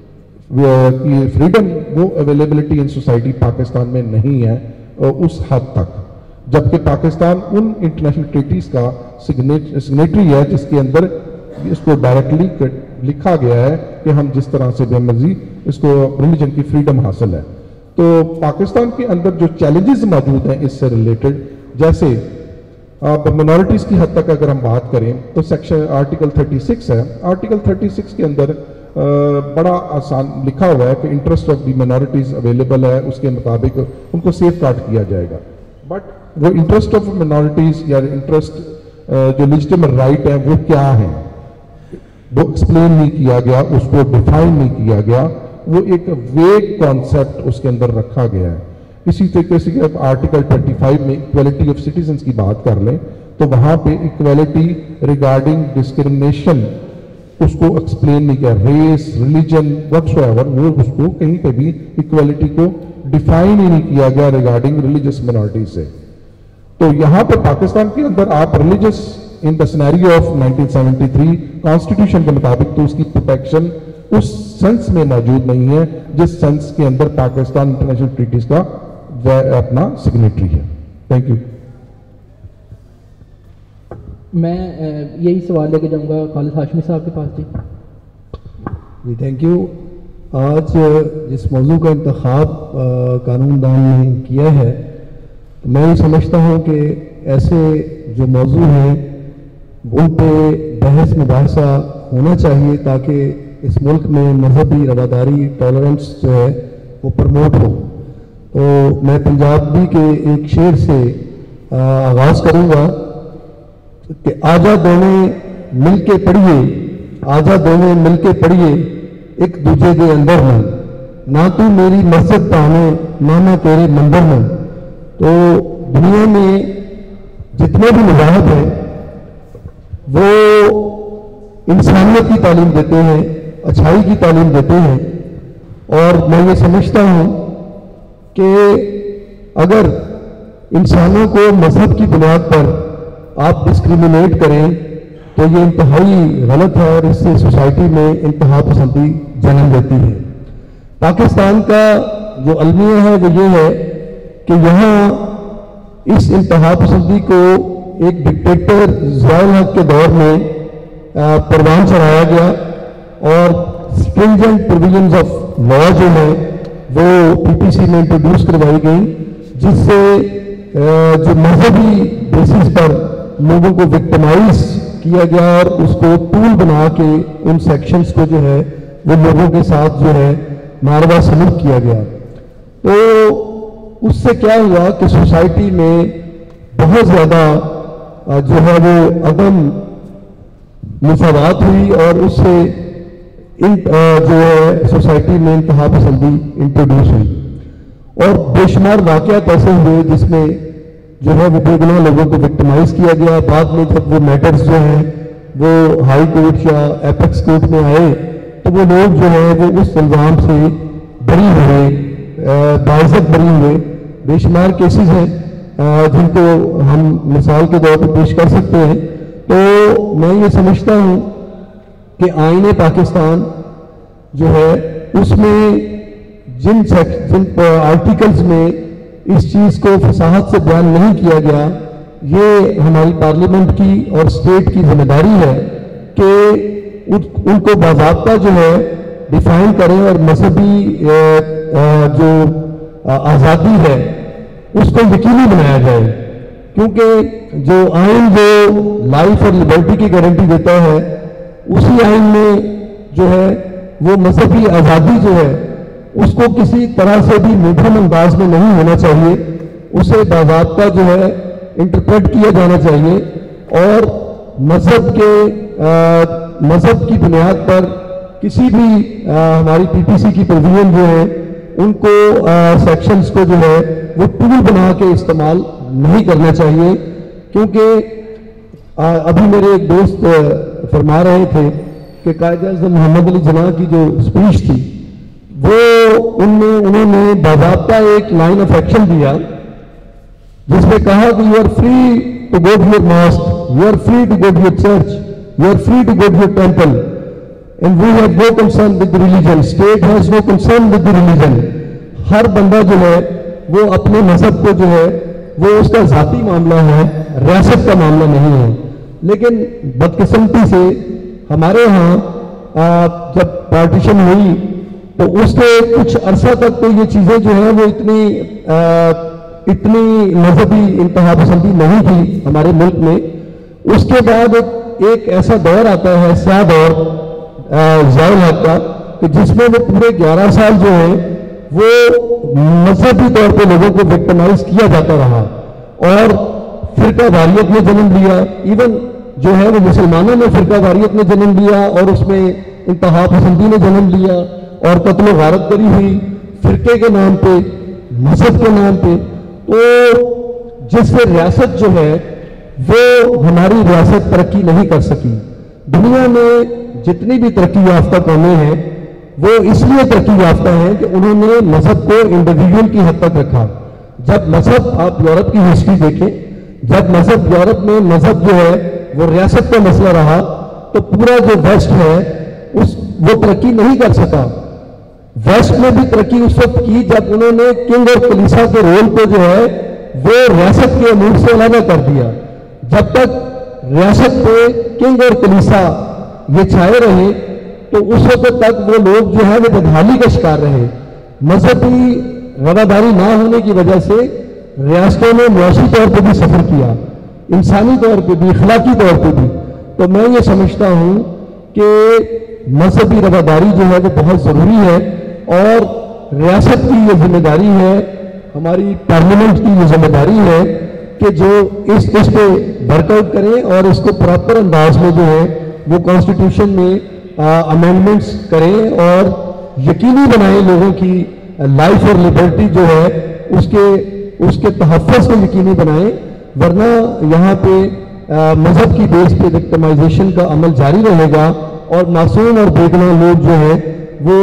की फ्रीडम वो अवेलेबिलिटी इन सोसाइटी पाकिस्तान में नहीं है उस हद तक, जबकि पाकिस्तान उन इंटरनेशनल ट्रीटीज का सिग्नेटरी है जिसके अंदर इसको डायरेक्टली लिखा गया है कि हम जिस तरह से बेमर्जी इसको रिलीजन की फ्रीडम हासिल है। तो पाकिस्तान के अंदर जो चैलेंजेस मौजूद हैं इससे रिलेटेड, जैसे अब मिनॉरिटीज़ की हद तक अगर हम बात करें तो सेक्शन आर्टिकल छत्तीस है, आर्टिकल छत्तीस के अंदर आ, बड़ा आसान लिखा हुआ है कि interest of the minorities available है, उसके मुताबिक उनको सेफ गार्ड किया जाएगा। बट वो इंटरेस्ट ऑफ मिनॉरिटीज़ या इंटरेस्ट जो लेजिटिमेट राइट है वो क्या है वो एक्सप्लेन नहीं किया गया, उसको डिफाइन नहीं किया गया, वो एक वेग कॉन्सेप्ट उसके अंदर रखा गया है। इसी तरीके से आप आर्टिकल पच्चीस में इक्वालिटी ऑफ सिटीजन्स की बात कर लें तो वहां पे इक्वालिटी रिगार्डिंग डिस्क्रिमिनेशन उसको एक्सप्लेन नहीं किया, रेस रिलीजन व्हाटसोएवर वो उसको कहीं पे भी इक्वालिटी को डिफाइन ही नहीं किया गया रिगार्डिंग रिलीजियस मिनॉरिटी से। तो यहाँ पे पाकिस्तान के अंदर आप religious in the scenario of nineteen seventy three constitution के मुताबिक तो उसकी प्रोटेक्शन उस सेंस में मौजूद नहीं है जिस सेंस के अंदर पाकिस्तान इंटरनेशनल ट्रीटीज का अपना सिग्नेटरी है। Thank you. मैं यही सवाल लेके जाऊंगा खालिद हाशमी साहब के पास। जी जी थैंक यू। आज जिस मौजू का इंतखाब कानूनदान ने किया है तो मैं ये समझता हूँ कि ऐसे जो मौजू हैं उन पे बहस मुबाहसा होना चाहिए ताकि इस मुल्क में मजहबी रवादारी टॉलरेंस जो है वो प्रमोट हो। तो मैं पंजाबी के एक शेर से आगाज़ करूँगा कि आजा दोने मिल के पढ़िए, आजा दोने मिल के पढ़िए एक दूजे के अंदर में, ना तू मेरी मस्जिद पाने ना मैं तेरी मंदिर में। तो दुनिया में जितने भी मज़ाहब हैं वो इंसानियत की तालीम देते हैं, अच्छाई की तालीम देते हैं, और मैं ये समझता हूँ कि अगर इंसानों को मजहब की बुनियाद पर आप डिस्क्रिमिनेट करें तो ये इंतहाई गलत है और इससे सोसाइटी में इंतहा पसंदी जन्म देती है। पाकिस्तान का जो अलमिया है वो ये है कि यहाँ इस इंतहा पसंदी को एक डिक्टेटर ज़ियाउल हक के दौर में परवान चढ़ाया गया और स्ट्रिंजेंट प्रोविजंस ऑफ लॉ जो है वो पीपीसी में इंट्रोड्यूस करवाई गई, जिससे जो मजहबी बेसिस पर لوگوں کو وکٹمائز کیا گیا اور اس کو ٹول بنا کے ان سیکشنز کو جو ہے وہ لوگوں کے ساتھ جو ہے ناروا سلوک کیا گیا. تو اس سے کیا ہوا کہ سوسائٹی میں بہت زیادہ جو ہے وہ عدم مساوات ہوئی اور اس سے ان جو ہے سوسائٹی میں انتہا پسندی انٹروڈیوس ہوئی اور بے شمار واقعات ایسے ہوئے جس میں جو ہے وہ بے گناہ لوگوں کو وکٹمائز کیا گیا. بعد میں جب وہ میٹرز جو ہیں وہ ہائی کورٹ یا ایپیکس کورٹ میں آئے تو وہ لوگ جو ہے وہ اس الزام سے بری ہوئے, باعزت بری ہوئے. بے شمار کیسز ہیں جن کو ہم مثال کے طور پہ پیش کر سکتے ہیں. تو میں یہ سمجھتا ہوں کہ آئین پاکستان جو ہے اس میں جن جن آرٹیکلز میں اس چیز کو فصاحت سے بیان نہیں کیا گیا, یہ ہماری پارلیمنٹ کی اور اسٹیٹ کی ذمہ داری ہے کہ ان کو باضابطہ جو ہے ڈیفائن کریں اور مذہبی جو آزادی ہے اس کو یقینی بنایا جائے. کیونکہ جو آئین جو لائف اور لبرٹی کی گارنٹی دیتا ہے اسی آئین میں جو ہے وہ مذہبی آزادی جو ہے اس کو کسی طرح سے بھی مبہم انداز میں نہیں ہونا چاہیے, اسے باضابطہ جو ہے انٹرپریٹ کیا جانا چاہیے اور مذہب کے مذہب کی بنیاد پر کسی بھی ہماری پی پی سی کی پروویژن جو ہے ان کو سیکشنز کو جو ہے وہ ٹول بنا کے استعمال نہیں کرنا چاہیے. کیونکہ ابھی میرے ایک دوست فرما رہے تھے کہ قائد اعظم محمد علی جناح کی جو اسپیچ تھی وہ ان میں انہوں نے باضابطہ ایک لائن آف ایکشن دیا جس میں کہا کہ you are free to go to your mosque, you are free to go to your church, you are free to go to your temple, and we have no concern with religion, state has no concern with religion. ہر بندہ جو ہے وہ اپنے مذہب کو جو ہے وہ اس کا ذاتی معاملہ ہے, ریاست کا معاملہ نہیں ہے. لیکن بدقسمتی سے ہمارے ہاں جب پارٹیشن ہوئی تو اس کے کچھ عرصہ تک تو یہ چیزیں جو ہیں وہ اتنی اتنی مذہبی انتہا پسندی نہیں تھی ہمارے ملک میں. اس کے بعد ایک ایسا دور آتا ہے سیاہ دور ضیاء الحق کا کہ جس میں وہ پورے گیارہ سال جو ہیں وہ مذہبی طور پہ لوگوں کو وکٹمائز کیا جاتا رہا اور فرقہ واریت نے جنم لیا. ایون جو ہے وہ مسلمانوں میں فرقہ واریت نے جنم لیا اور اس میں انتہا پسندی نے جنم لیا اور قتل و غارت گری ہوئی فرقے کے نام پہ, مذہب کے نام پہ. تو جس سے ریاست جو ہے وہ ہماری ریاست ترقی نہیں کر سکی. دنیا میں جتنی بھی ترقی یافتہ قومیں ہیں وہ اس لیے ترقی یافتہ ہیں کہ انہوں نے مذہب کو انڈیویجول کی حد تک رکھا. جب مذہب, آپ یورپ کی ہسٹری دیکھیں, جب مذہب یورپ میں مذہب جو ہے وہ ریاست کا مسئلہ رہا تو پورا جو ویسٹ ہے اس وہ ترقی نہیں کر سکا. ویسٹ میں بھی ترقی اس وقت کی جب انہوں نے کنگ اور کلیسا کے رول کو جو ہے وہ ریاست کے امور سے علیحدہ کر دیا. جب تک ریاست پہ کنگ اور کلیسا یہ چھائے رہے تو اس وقت تک وہ لوگ جو ہے وہ بدحالی کا شکار رہے. مذہبی رواداری نہ ہونے کی وجہ سے ریاستوں نے معاشی طور پہ بھی سفر کیا, انسانی طور پہ بھی, اخلاقی طور پہ بھی. تو میں یہ سمجھتا ہوں کہ مذہبی رواداری جو ہے وہ بہت ضروری ہے اور ریاست کی یہ ذمہ داری ہے, ہماری پارلیمنٹ کی یہ ذمہ داری ہے کہ جو اس اس پہ ورک آؤٹ کریں اور اس کو پراپر انداز میں جو ہے وہ کانسٹیٹیوشن میں امینڈمنٹس کریں اور یقینی بنائیں لوگوں کی لائف اور لبرٹی جو ہے اس کے اس کے تحفظ کو یقینی بنائیں. ورنہ یہاں پہ مذہب کی بیس پہ وکٹمائزیشن کا عمل جاری رہے گا اور معصوم اور بے گناہ لوگ جو ہیں وہ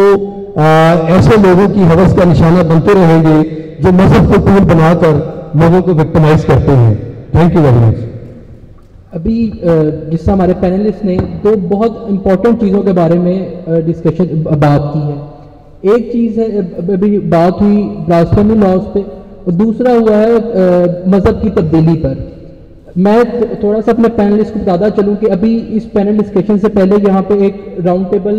ایسے لوگوں کی حوث کا نشانہ بنتے رہیں گے جو مذہب کو ٹول بنا کر لوگوں کو وکٹمائز کرتے ہیں. Thank you very much. ابھی جس سے ہمارے پینلسٹ نے دو بہت امپورٹنٹ چیزوں کے بارے میں ڈسکشن بات کی ہے. ایک چیز ہے ابھی بات ہوئی بلاسفیمی لاز پہ اور دوسرا ہوا ہے مذہب کی تبدیلی پر. میں تھوڑا سا اپنے پینلسٹ کو بتاتا چلوں کہ ابھی اس پینل ڈسکشن سے پہلے یہاں پہ ایک راؤنڈ ٹیبل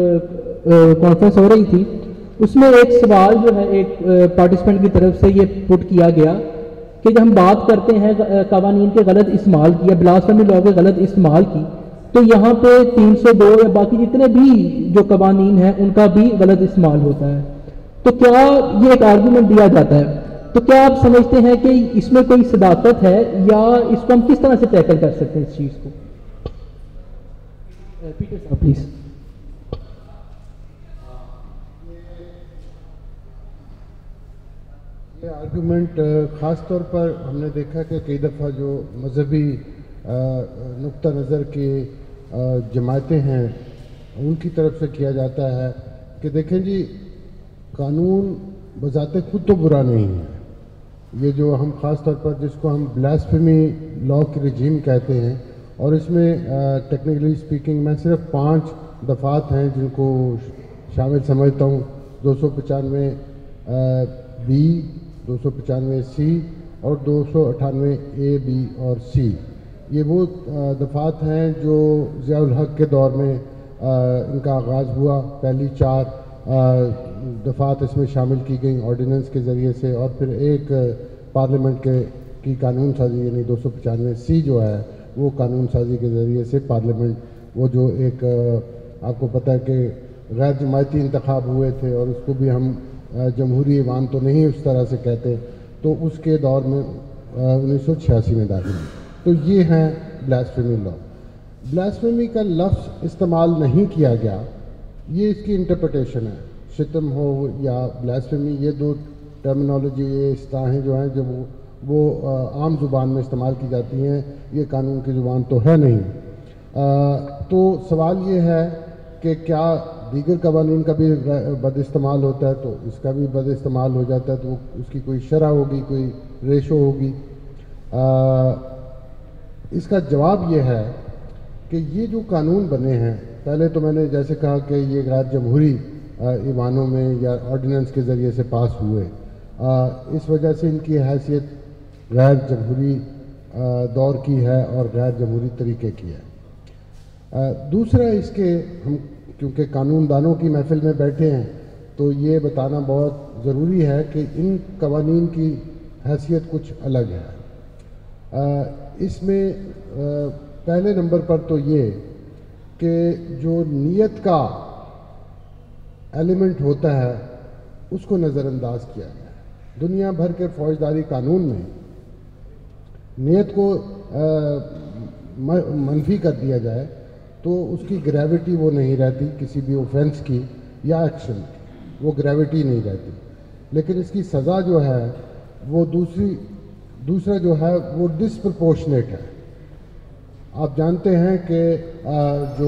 کانفرنس ہو رہی تھی. اس میں ایک سوال جو ہے ایک پارٹیسپینٹ کی طرف سے یہ پٹ کیا گیا کہ جب ہم بات کرتے ہیں قوانین کے غلط استعمال کی یا بلاسفیمی لا کے غلط استعمال کی، تو یہاں پہ تین سو دو یا باقی جتنے بھی جو قوانین ہیں ان کا بھی غلط استعمال ہوتا ہے. تو کیا یہ ایک آرگومنٹ دیا جاتا ہے، تو کیا آپ سمجھتے ہیں کہ اس میں کوئی صداقت ہے یا اس کو ہم کس طرح سے ٹیکل کر سکتے ہیں اس چیز کو؟ پیٹر صاحب پلیز. یہ آرگومنٹ خاص طور پر ہم نے دیکھا کہ کئی دفعہ جو مذہبی نقطہ نظر کے جماعتیں ہیں ان کی طرف سے کیا جاتا ہے کہ دیکھیں جی قانون بذات خود تو برا نہیں ہے. یہ جو ہم خاص طور پر جس کو ہم بلاسفیمی لا کی رجیم کہتے ہیں، اور اس میں ٹیکنیکلی اسپیکنگ میں صرف پانچ دفعات ہیں جن کو شامل سمجھتا ہوں: دو سو پچانوے بی، دو سو پچانوے سی اور دو سو اٹھانوے اے بی اور سی. یہ وہ دفعات ہیں جو ضیاء الحق کے دور میں ان کا آغاز ہوا. پہلی چار دفعات اس میں شامل کی گئیں آرڈیننس کے ذریعے سے، اور پھر ایک پارلیمنٹ کے کی قانون سازی، یعنی دو سو پچانوے سی جو ہے وہ قانون سازی کے ذریعے سے پارلیمنٹ، وہ جو ایک آپ کو پتہ ہے کہ غیر جماعتی انتخاب ہوئے تھے، اور اس کو بھی ہم جمہوری ایوان تو نہیں اس طرح سے کہتے، تو اس کے دور میں انیس سو چھیاسی میں داخل ہوئی. تو یہ ہیں بلاسفیمی لا. بلاسفیمی کا لفظ استعمال نہیں کیا گیا، یہ اس کی انٹرپریٹیشن ہے. شتم ہو یا بلاسفیمی، یہ دو ٹرمینالوجی، یہ اصطلاحیں جو ہیں جب وہ وہ عام زبان میں استعمال کی جاتی ہیں، یہ قانون کی زبان تو ہے نہیں. تو سوال یہ ہے کہ کیا دیگر قوانین کا بھی بد استعمال ہوتا ہے؟ تو اس کا بھی بد استعمال ہو جاتا ہے، تو اس کی کوئی شرح ہوگی، کوئی ریشو ہوگی. اس کا جواب یہ ہے کہ یہ جو قانون بنے ہیں، پہلے تو میں نے جیسے کہا کہ یہ غیر جمہوری ایوانوں میں یا آرڈیننس کے ذریعے سے پاس ہوئے، اس وجہ سے ان کی حیثیت غیر جمہوری دور کی ہے اور غیر جمہوری طریقے کی ہے. دوسرا اس کے ہم کیونکہ قانون دانوں کی محفل میں بیٹھے ہیں تو یہ بتانا بہت ضروری ہے کہ ان قوانین کی حیثیت کچھ الگ ہے. اس میں پہلے نمبر پر تو یہ کہ جو نیت کا ایلیمنٹ ہوتا ہے اس کو نظر انداز کیا گیا ہے. دنیا بھر کے فوجداری قانون میں نیت کو منفی کر دیا جائے تو اس کی گریوٹی وہ نہیں رہتی، کسی بھی اوفینس کی یا ایکشن کی وہ گریوٹی نہیں رہتی. لیکن اس کی سزا جو ہے وہ دوسری دوسرا جو ہے وہ ڈسپرپورشنیٹ ہے. آپ جانتے ہیں کہ جو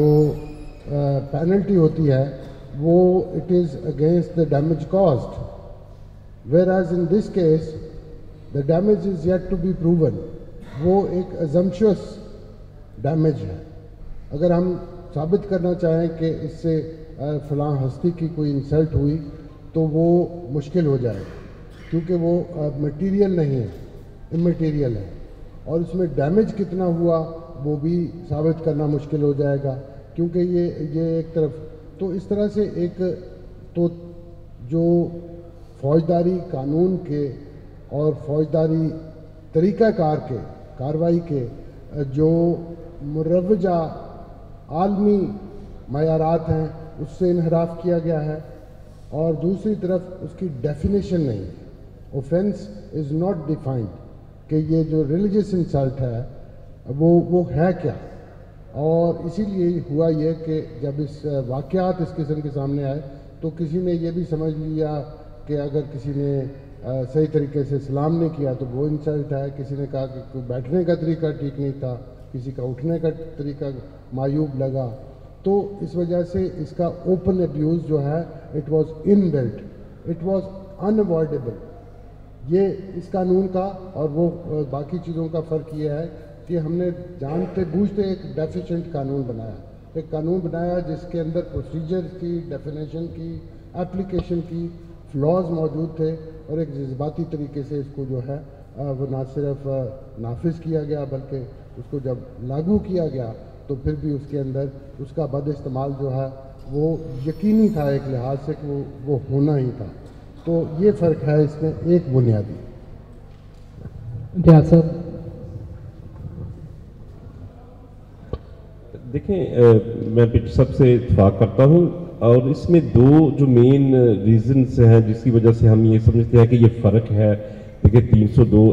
پینلٹی ہوتی ہے وہ it is against the damage caused, whereas in this case the damage is yet to be proven. وہ ایک ازمپشس ڈیمیج ہے. اگر ہم ثابت کرنا چاہیں کہ اس سے فلاں ہستی کی کوئی انسلٹ ہوئی تو وہ مشکل ہو جائے، کیونکہ وہ مٹیریل نہیں ہے، امٹیریل ہے، اور اس میں ڈیمیج کتنا ہوا وہ بھی ثابت کرنا مشکل ہو جائے گا، کیونکہ یہ یہ ایک طرف. تو اس طرح سے ایک تو جو فوجداری قانون کے اور فوجداری طریقہ کار کے کارروائی کے جو مروجہ عالمی معیارات ہیں اس سے انحراف کیا گیا ہے، اور دوسری طرف اس کی ڈیفینیشن نہیں ہے. اوفینس از ناٹ ڈیفائنڈ کہ یہ جو ریلیجس انسلٹ ہے وہ وہ ہے کیا. اور اسی لیے ہوا یہ کہ جب اس واقعات اس قسم کے سامنے آئے تو کسی نے یہ بھی سمجھ لیا کہ اگر کسی نے صحیح طریقے سے سلام نہیں کیا تو وہ انسلٹ ہے. کسی نے کہا کہ بیٹھنے کا طریقہ ٹھیک نہیں تھا، کسی کا اٹھنے کا طریقہ معیوب لگا، تو اس وجہ سے اس کا اوپن ابیوز جو ہے it was inbuilt, it was unavoidable. یہ اس قانون کا اور وہ باقی چیزوں کا فرق یہ ہے کہ ہم نے جانتے بوجھتے ایک ڈیفیشنٹ قانون بنایا، ایک قانون بنایا جس کے اندر پروسیجر کی، ڈیفینیشن کی، اپلیکیشن کی فلاز موجود تھے، اور ایک جذباتی طریقے سے اس کو جو ہے وہ نہ صرف نافذ کیا گیا بلکہ اس کو جب لاگو کیا گیا تو پھر بھی اس کے اندر اس کا بد استعمال جو ہے وہ یقینی تھا ایک لحاظ سے کہ وہ وہ ہونا ہی تھا. تو یہ فرق ہے اس میں ایک بنیادی. ریاض صاحب. دیکھیں میں سب سے اتفاق کرتا ہوں اور اس میں دو جو مین ریزنس ہیں جس کی وجہ سے ہم یہ سمجھتے ہیں کہ یہ فرق ہے. دیکھیں تین سو دو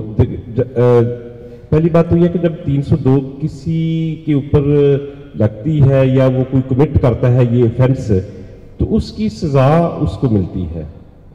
پہلی بات تو یہ ہے کہ جب تین سو دو کسی کے اوپر لگتی ہے یا وہ کوئی کمٹ کرتا ہے یہ offense تو اس کی سزا اس کو ملتی ہے.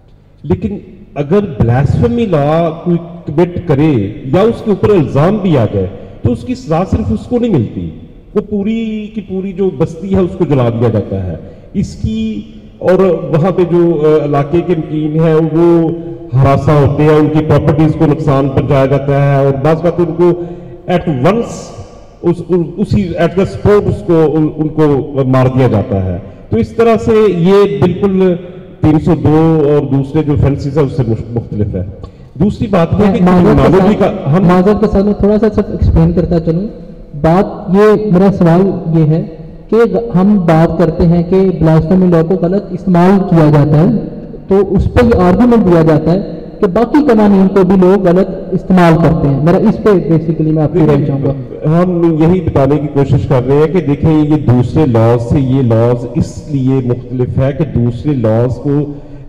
لیکن اگر بلاسفیمی لا کوئی کمٹ کرے یا اس کے اوپر الزام بھی آ جائے تو اس کی سزا صرف اس کو نہیں ملتی, وہ پوری کی پوری جو بستی ہے اس کو جلا دیا جاتا ہے. اس کی اور وہاں پہ جو علاقے کے مکین ہیں وہ ہراساں ہوتے ہیں, ان کی پراپرٹیز کو نقصان پہنچایا جاتا ہے اور بعض بات ان کو ایٹ ونس اس اسی ایٹ دا اسپوٹ اس کو ان کو مار دیا جاتا ہے. تو اس طرح سے یہ بالکل تین سو دو اور دوسرے جو فینسیز ہیں اس سے مختلف ہے. دوسری بات یہ کہ ٹیکنالوجی کا ہم معذرت کے ساتھ میں تھوڑا سا صرف ایکسپلین کرتا چلوں. بات یہ میرا سوال یہ ہے کہ ہم بات کرتے ہیں کہ بلاسفیمی لا کو غلط استعمال کیا جاتا ہے تو اس پہ یہ آرگومنٹ دیا جاتا ہے کہ باقی قوانین کو بھی لوگ غلط استعمال کرتے ہیں. میرا اس پہ بیسیکلی میں آپ کو رہنا چاہوں گا. ہم یہی بتانے کی کوشش کر رہے ہیں کہ دیکھیں یہ دوسرے لاز سے یہ لاز اس لیے مختلف ہے کہ دوسرے لاز کو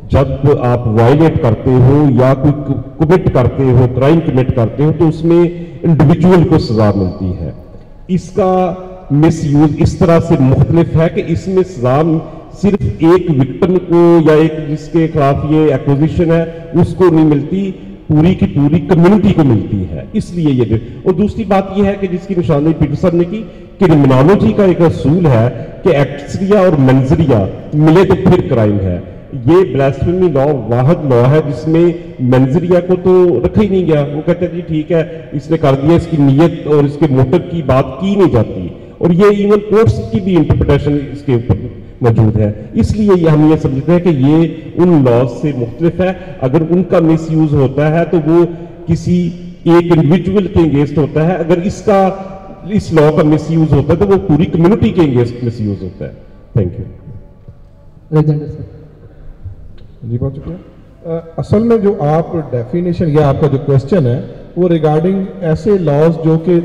جب آپ وائلیٹ کرتے ہو یا کوئی کمٹ کرتے ہو, کرائم کمٹ کرتے ہو تو اس میں انڈیویجول کو سزا ملتی ہے. اس کا مس یوز اس طرح سے مختلف ہے کہ اس میں سزا صرف ایک وکٹم کو یا ایک جس کے خلاف یہ ایکوزیشن ہے اس کو نہیں ملتی, پوری کی پوری کمیونٹی کو ملتی ہے. اس لیے یہ اور دوسری بات یہ ہے کہ جس کی نشاندہی پیٹرسن نے کی, کرمنالوجی کا ایک اصول ہے کہ ایکسریا اور منظریا ملے تو پھر کرائم ہے. یہ بلاسفیمی لا واحد لا ہے جس میں منظریا کو تو رکھا ہی نہیں گیا. وہ کہتے ہیں جی ٹھیک ہے اس نے کر دیا, اس کی نیت اور اس کے موٹو کی بات کی نہیں جاتی, اور یہ ایون کورٹس کی بھی انٹرپریٹیشن اس کے اوپر موجود ہے. اس لیے ہم یہ سمجھتے ہیں کہ یہ ان لاز سے مختلف ہے. اگر ان کا مس یوز ہوتا ہے تو وہ کسی ایک انڈیویجول کے انگیسٹ ہوتا ہے, اگر اس کا اس لا کا مس یوز ہوتا ہے تو وہ پوری کمیونٹی کے انگیسٹ مس یوز ہوتا ہے. Thank you. جی بہت شکریہ. اصل میں جو آپ ڈیفینیشن یا آپ کا جو کوشچن ہے وہ ریگارڈنگ ایسے لاز جو کہ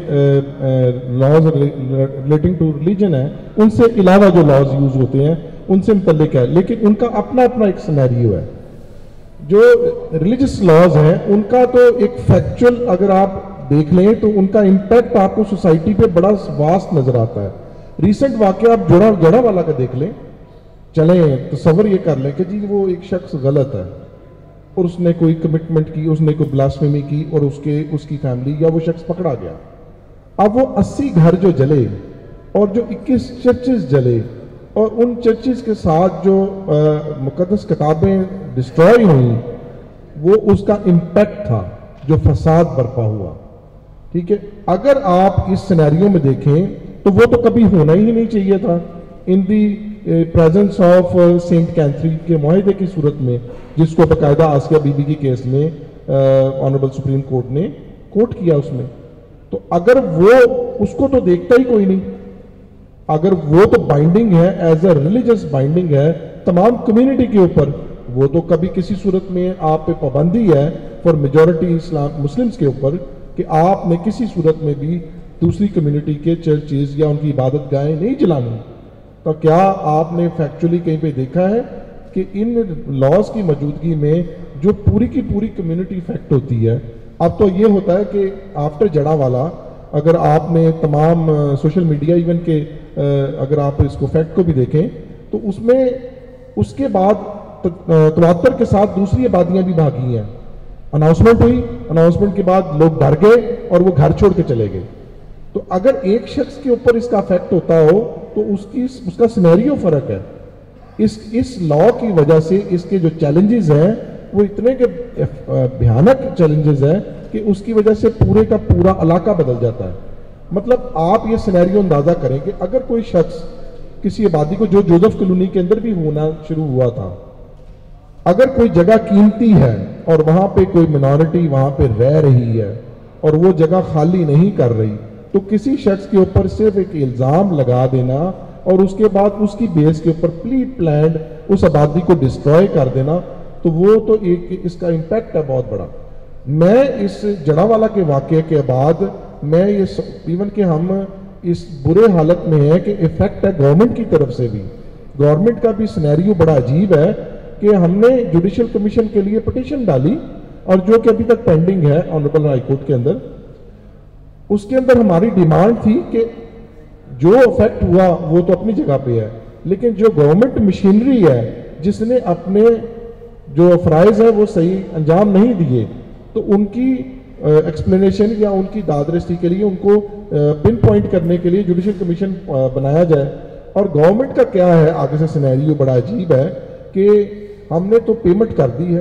لاز ریلیٹنگ ٹو ریلیجن ہیں ان سے علاوہ جو لاز یوز ہوتے ہیں ان سے متعلق ہے, لیکن ان کا اپنا اپنا ایک سینیریو ہے. جو ریلیجس لاز ہیں ان کا تو ایک فیکچول اگر آپ دیکھ لیں تو ان کا امپیکٹ آپ کو سوسائٹی پہ بڑا واسٹ نظر آتا ہے. ریسنٹ واقعہ آپ جوڑا جڑا والا کا دیکھ لیں, چلیں تصور یہ کر لیں کہ جی وہ ایک شخص غلط ہے اور اس نے کوئی کمٹمنٹ کی, اس نے کوئی بلاسفیمی کی اور اس کے اس کی فیملی یا وہ شخص پکڑا گیا. اب وہ اسی گھر جو جلے اور جو اکیس چرچز جلے اور ان چرچز کے ساتھ جو مقدس کتابیں ڈسٹروئی ہوئیں وہ اس کا امپیکٹ تھا جو فساد برپا ہوا. ٹھیک ہے, اگر آپ اس سینیریو میں دیکھیں تو وہ تو کبھی ہونا ہی نہیں چاہیے تھا. In the presence of Saint Catherine کے معاہدے کی صورت میں جس کو باقاعدہ آسیہ بی بی کے کیس میں آنریبل سپریم کورٹ نے کوٹ کیا اس میں, تو اگر وہ اس کو تو دیکھتا ہی کوئی نہیں, اگر وہ تو بائنڈنگ ہے ایز اے ریلیجس بائنڈنگ ہے تمام کمیونٹی کے اوپر, وہ تو کبھی کسی صورت میں آپ پہ پابندی ہے فار میجورٹی اسلام مسلمس کے اوپر کہ آپ نے کسی صورت میں بھی دوسری کمیونٹی کے چرچز یا ان کی عبادت گاہیں نہیں جلانی. تو کیا آپ نے فیکچولی کہیں پہ دیکھا ہے کہ ان لاز کی موجودگی میں جو پوری کی پوری کمیونٹی افیکٹ ہوتی ہے. اب تو یہ ہوتا ہے کہ آفٹر جڑا والا اگر آپ نے تمام سوشل میڈیا ایون کے اگر آپ اس کو فیکٹ کو بھی دیکھیں تو اس میں اس کے بعد تواتر کے ساتھ دوسری آبادیاں بھی بھاگی ہیں. اناؤنسمنٹ ہوئی, اناؤنسمنٹ کے بعد لوگ ڈر گئے اور وہ گھر چھوڑ کے چلے گئے. تو اگر ایک شخص کے اوپر اس کا افیکٹ ہوتا ہو تو اس کی اس کا سینیریو فرق ہے. اس اس لا کی وجہ سے اس کے جو چیلنجز ہیں وہ اتنے کہ بھیانک چیلنجز ہیں کہ اس کی وجہ سے پورے کا پورا علاقہ بدل جاتا ہے. مطلب آپ یہ سینیریو اندازہ کریں کہ اگر کوئی شخص کسی آبادی کو جو جوزف کالونی کے اندر بھی ہونا شروع ہوا تھا, اگر کوئی جگہ قیمتی ہے اور وہاں پہ کوئی منارٹی وہاں پہ رہ رہی ہے اور وہ جگہ خالی نہیں کر رہی, تو کسی شخص کے اوپر صرف ایک الزام لگا دینا اور اس کے بعد اس کی بیس کے اوپر پلی پلانڈ اس آبادی کو ڈسٹروائے کر دینا, تو وہ تو ایک اس کا امپیکٹ ہے بہت بڑا. میں اس جڑاوالا کے واقعے کے بعد میں یہ ایون کہ ہم اس برے حالت میں ہیں کہ ایفیکٹ ہے گورنمنٹ کی طرف سے بھی. گورنمنٹ کا بھی سینیریو بڑا عجیب ہے کہ ہم نے جوڈیشل کمیشن کے لیے پٹیشن ڈالی اور جو کہ ابھی تک پینڈنگ ہے آنریبل ہائی کورٹ کے اندر. اس کے اندر ہماری ڈیمانڈ تھی کہ جو افیکٹ ہوا وہ تو اپنی جگہ پہ ہے، لیکن جو گورنمنٹ مشینری ہے جس نے اپنے جو فرائض ہیں وہ صحیح انجام نہیں دیے، تو ان کی ایکسپلینیشن یا ان کی دادرسی کے لیے ان کو پن پوائنٹ کرنے کے لیے جوڈیشل کمیشن بنایا جائے. اور گورنمنٹ کا کیا ہے آگے سے سینیریو بڑا عجیب ہے کہ ہم نے تو پیمنٹ کر دی ہے،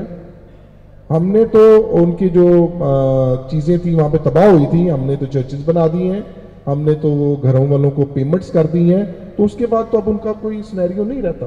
ہم نے تو ان کی جو چیزیں تھیں وہاں پہ تباہ ہوئی تھیں، ہم نے تو چرچز بنا دی ہیں، ہم نے تو وہ گھروں والوں کو پیمنٹس کر دی ہیں، تو اس کے بعد تو اب ان کا کوئی سینیریو نہیں رہتا.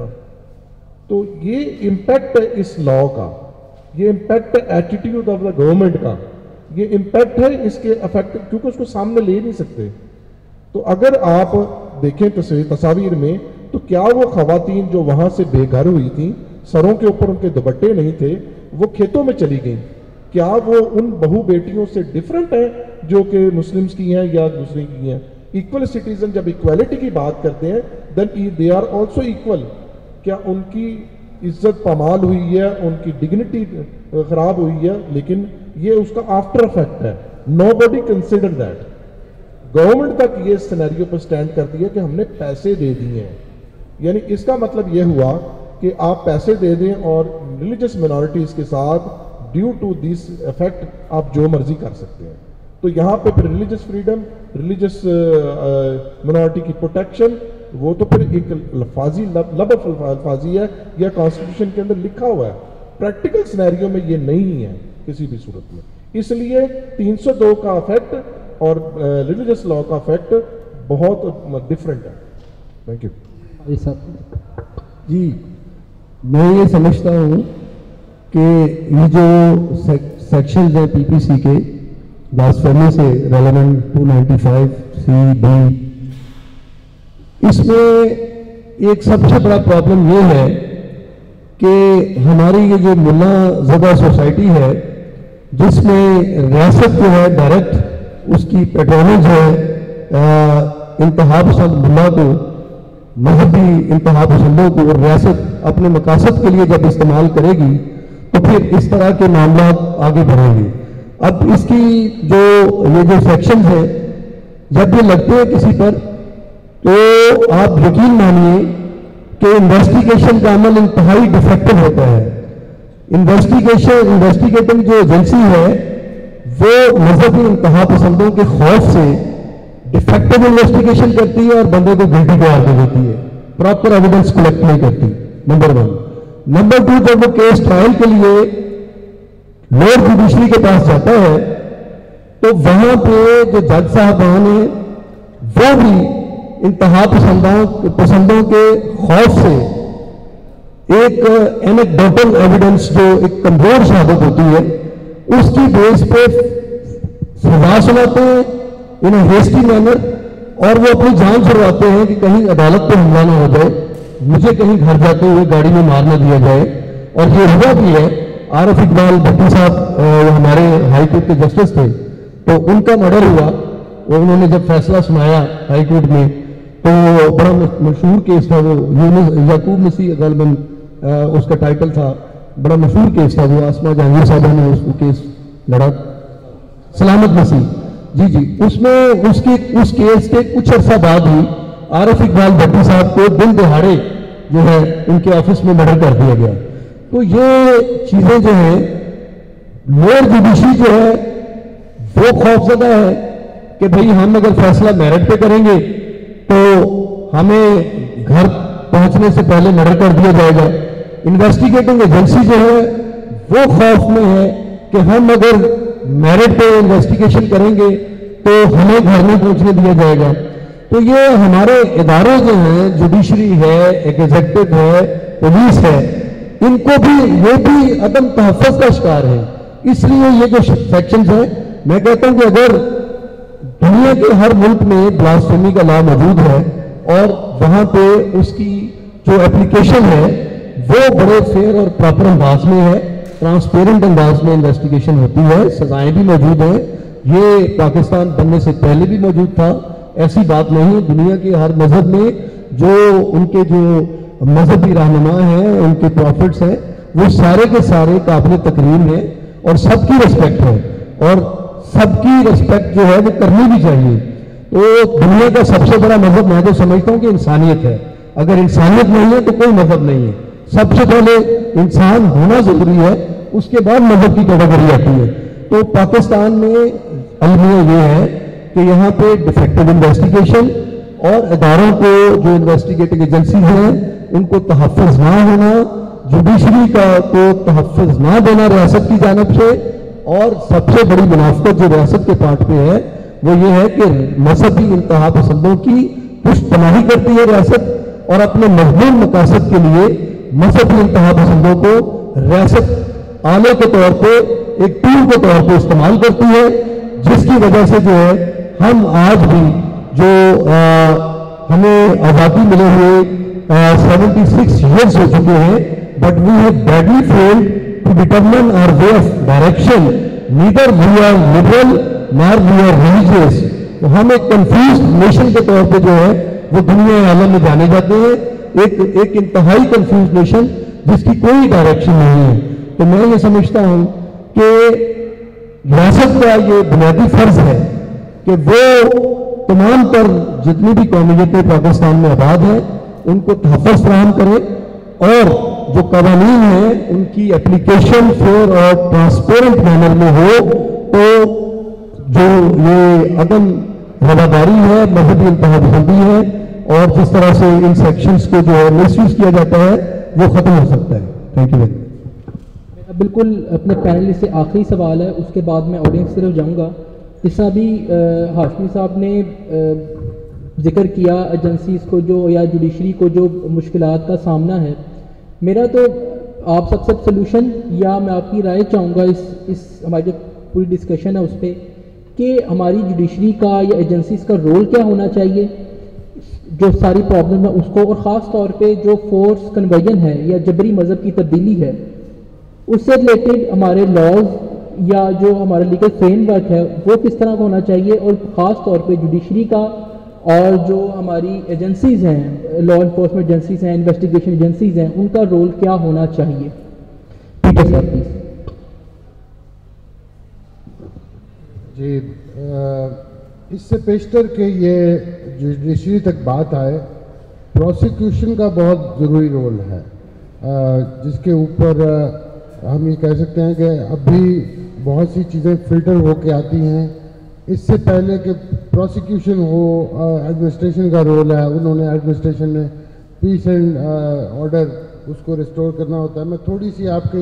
تو یہ امپیکٹ ہے اس لا کا، یہ امپیکٹ ہے ایٹیٹیوڈ آف دا گورنمنٹ کا، یہ امپیکٹ ہے اس کے افیکٹ، کیونکہ اس کو سامنے لے نہیں سکتے. تو اگر آپ دیکھیں تصاویر میں تو کیا وہ خواتین جو وہاں سے بے گھر ہوئی تھیں، سروں کے اوپر ان کے دوپٹے نہیں تھے، وہ کھیتوں میں چلی گئیں، کیا وہ ان بہو بیٹیوں سے ڈیفرنٹ ہیں جو کہ مسلمز کی ہیں یا دوسرے کی ہیں؟ ایکول سٹیزن جب ایکویلٹی کی بات کرتے ہیں then they are also equal. کیا ان کی عزت پامال ہوئی ہے، ان کی ڈگنیٹی خراب ہوئی ہے؟ لیکن یہ اس کا آفٹر افیکٹ ہے. Nobody consider that. Government تک یہ سینیریو پر سٹینڈ کرتی ہے کہ ہم نے پیسے دے دیے ہیں، یعنی اس کا مطلب یہ ہوا کہ آپ پیسے دے دیں اور ریلیجس منارٹیز کے ساتھ ڈیو ٹو دس افیکٹ آپ جو مرضی کر سکتے ہیں. تو یہاں پہ پھر ریلیجس فریڈم، ریلیجس منارٹی کی پروٹیکشن، وہ تو پھر ایک الفاظی لب الفاظی ہے یا کانسٹیٹیوشن کے اندر لکھا ہوا ہے. پریکٹیکل سینیریو میں یہ نہیں ہے کسی بھی صورت میں. اس لیے تین سو دو کا افیکٹ اور ریلیجس لا کا افیکٹ بہت ڈفرینٹ ہے. Thank you. جی میں یہ سمجھتا ہوں کہ یہ جو سیکشنز ہیں پی پی سی کے بلاسفیمی سے relevant to ninety five C B, اس میں ایک سب سے بڑا پرابلم یہ ہے کہ ہماری یہ جو ملا زدہ سوسائٹی ہے جس میں ریاست جو ہے ڈائریکٹ اس کی پیٹرونیج ہے انتہا پسند ملا کو، مذہبی انتہا پسندوں کو، اور ریاست اپنے مقاصد کے لیے جب استعمال کرے گی تو پھر اس طرح کے معاملات آگے بڑھیں گے. اب اس کی جو یہ جو سیکشنز ہیں جب یہ لگتے ہیں کسی پر تو آپ یقین مانیے کہ انویسٹیگیشن کا عمل انتہائی ڈیفیکٹو ہوتا ہے. انویسٹیگیشن انویسٹیگیٹنگ جو ایجنسی ہے وہ مذہبی انتہا پسندوں کے خوف سے ڈیفیکٹو انویسٹیگیشن کرتی ہے اور بندے کو گلٹی قرار دے دیتی ہے، پراپر ایویڈنس کلیکٹ نہیں کرتی. Number one. نمبر ٹو، جب وہ کیس ٹرائل کے لیے لوئر جوڈیشری کے پاس جاتا ہے تو وہاں پہ جو جج صاحبان ہیں وہ بھی انتہا پسندوں پسندوں کے خوف سے ایک اینیکڈوٹل ایویڈنس جو ایک کمزور شہادت ہوتی ہے اس کی بیس پہ سزا سناتے ہیں ان اے ہیسٹی مینر، اور وہ اپنی جان چھڑواتے ہیں کہ کہیں عدالت پہ حملہ نہ ہو جائے، مجھے کہیں گھر جاتے ہوئے گاڑی میں مار نہ دیا جائے. اور یہ ہوا بھی ہے. عارف اقبال بھٹی صاحب ہمارے ہائی کورٹ کے جسٹس تھے، تو ان کا مرڈر ہوا، اور انہوں نے جب فیصلہ سنایا ہائی کورٹ میں تو بڑا مشہور کیس تھا وہ، یعقوب مسیح غالباً اس کا ٹائٹل تھا، بڑا مشہور کیس تھا وہ، آسما جہانگیر صاحبہ نے اس کو کیس لڑا، سلامت مسیح. جی جی اس میں اس کے اس کیس کے کچھ عرصہ بعد ہی عارف اقبال بھٹی صاحب کو دن دہاڑے جو ہے ان کے آفس میں مرڈر کر دیا گیا. تو یہ چیزیں جو ہیں لوئر جوڈیشری جو ہے وہ خوف زدہ ہے کہ بھئی ہم اگر فیصلہ میرٹ پہ کریں گے تو ہمیں گھر پہنچنے سے پہلے مرڈر کر دیا جائے گا. انویسٹیگیٹنگ ایجنسی جو ہے وہ خوف میں ہے کہ ہم اگر میرٹ پہ انویسٹیگیشن کریں گے تو ہمیں گھر نہیں پہنچنے دیا جائے گا. تو یہ ہمارے ادارے جو ہیں، جوڈیشری ہے، ایگزیکٹو ہے، پولیس ہے، ان کو بھی یہ بھی عدم تحفظ کا شکار ہے. اس لیے یہ جو سیکشنز ہیں، میں کہتا ہوں کہ اگر دنیا کے ہر ملک میں بلاسفیمی کا لا موجود ہے اور وہاں پہ اس کی جو اپلیکیشن ہے وہ بڑے فیئر اور پراپر انداز میں ہے ट्रांसपेरेंट अंदाज में इन्वेस्टिगेशन होती है, सजाएं भी मौजूद हैं। ये पाकिस्तान बनने से पहले भी मौजूद था, ऐसी बात नहीं। दुनिया के हर मजहब में जो उनके जो मजहबी रहनुमा हैं, उनके प्रॉफिट्स हैं, वो सारे के सारे काबिल तकरीम हैं और सबकी रिस्पेक्ट है, और सबकी रिस्पेक्ट जो है वो करनी भी चाहिए। तो दुनिया का सबसे बड़ा मजहब मैं तो समझता हूँ कि इंसानियत है। अगर इंसानियत नहीं है तो कोई मजहब नहीं है। सबसे पहले इंसान होना जरूरी है, उसके बाद मजहब की कैटेगरी आती है। तो पाकिस्तान में अलमिया ये है कि यहाँ पे डिफेक्टिव इन्वेस्टिगेशन और इदारों को जो इन्वेस्टिगेटिंग एजेंसी हैं उनको तहफ़्फ़ुज़ ना होना, जुडिशरी का को तहफ़्फ़ुज़ ना देना रियासत की जानिब से, और सबसे बड़ी मुनाफत जो रियासत के पार्ट पे है वो ये है कि मजहबी इंतहा पसंदों की पुष्टपनाही करती है रियासत, और अपने मजबूत मकासद के लिए मजहबी इंतहा पसंदों को रियासत आले के तौर पे एक टूल के तौर पे इस्तेमाल करती है, जिसकी वजह से जो है हम आज भी जो आ, हमें आज़ादी मिले हुए सेवेंटी सिक्स ईयर्स हो चुके हैं, but we have badly failed to determine our way of direction, neither we are liberal nor we are religious. तो हम एक कंफ्यूज नेशन के तौर पे जो है वो दुनिया आलम में जाने जाते हैं, एक एक इंतहाई कंफ्यूज नेशन जिसकी कोई डायरेक्शन नहीं है। तो मैं ये समझता हूँ कि रियासत का ये बुनियादी फर्ज है कि वो तमाम तर जितनी भी कौमियतें पाकिस्तान में आबाद हैं उनको तहफ़्फ़ुज़ फराहम करे, और जो कवानीन हैं उनकी एप्लीकेशन फेयर और ट्रांसपेरेंट मैनर में हो। तो जो ये अदम रवादारी है, मजहबी इंतहा पसंदी है, और जिस तरह से इन सेक्शंस को जो है मिसयूज किया जाता है वो खत्म हो सकता है। Thank you. मेरा बिल्कुल अपने पैनल से आखिरी सवाल है, उसके बाद मैं ऑडियंस की तरफ जाऊँगा। जिस तरह अभी हाशमी साहब ने जिक्र किया एजेंसीज को जो या जुडिशरी को जो मुश्किलात का सामना है, मेरा तो आप सबसे सोल्यूशन या मैं आपकी राय चाहूँगा इस इस हमारी जो पूरी डिस्कशन है उस पर कि हमारी जुडिशरी का या एजेंसीज का रोल क्या होना चाहिए जो सारी प्रॉब्लम है उसको, और ख़ास तौर पे जो फोर्स कन्वर्जन है या जबरी मज़हब की तब्दीली है उससे रिलेटेड हमारे लॉज या जो हमारा लीगल फ्रेमवर्क है वो किस तरह का होना चाहिए, और ख़ास तौर पे जुडिशरी का और जो हमारी एजेंसीज हैं, लॉ इन्फोर्समेंट एजेंसीज हैं, इन्वेस्टिगेशन एजेंसीज हैं, उनका रोल क्या होना चाहिए। ठीक है सर, प्लीज। जी, इससे पेशतर के ये जुडिशरी तक बात आए, प्रोसिक्यूशन का बहुत ज़रूरी रोल है, जिसके ऊपर हम ये कह सकते हैं कि अभी बहुत सी चीज़ें फिल्टर होके आती हैं। इससे पहले कि प्रोसिक्यूशन हो, एडमिनिस्ट्रेशन का रोल है, उन्होंने एडमिनिस्ट्रेशन में पीस एंड ऑर्डर उसको रिस्टोर करना होता है। मैं थोड़ी सी आपकी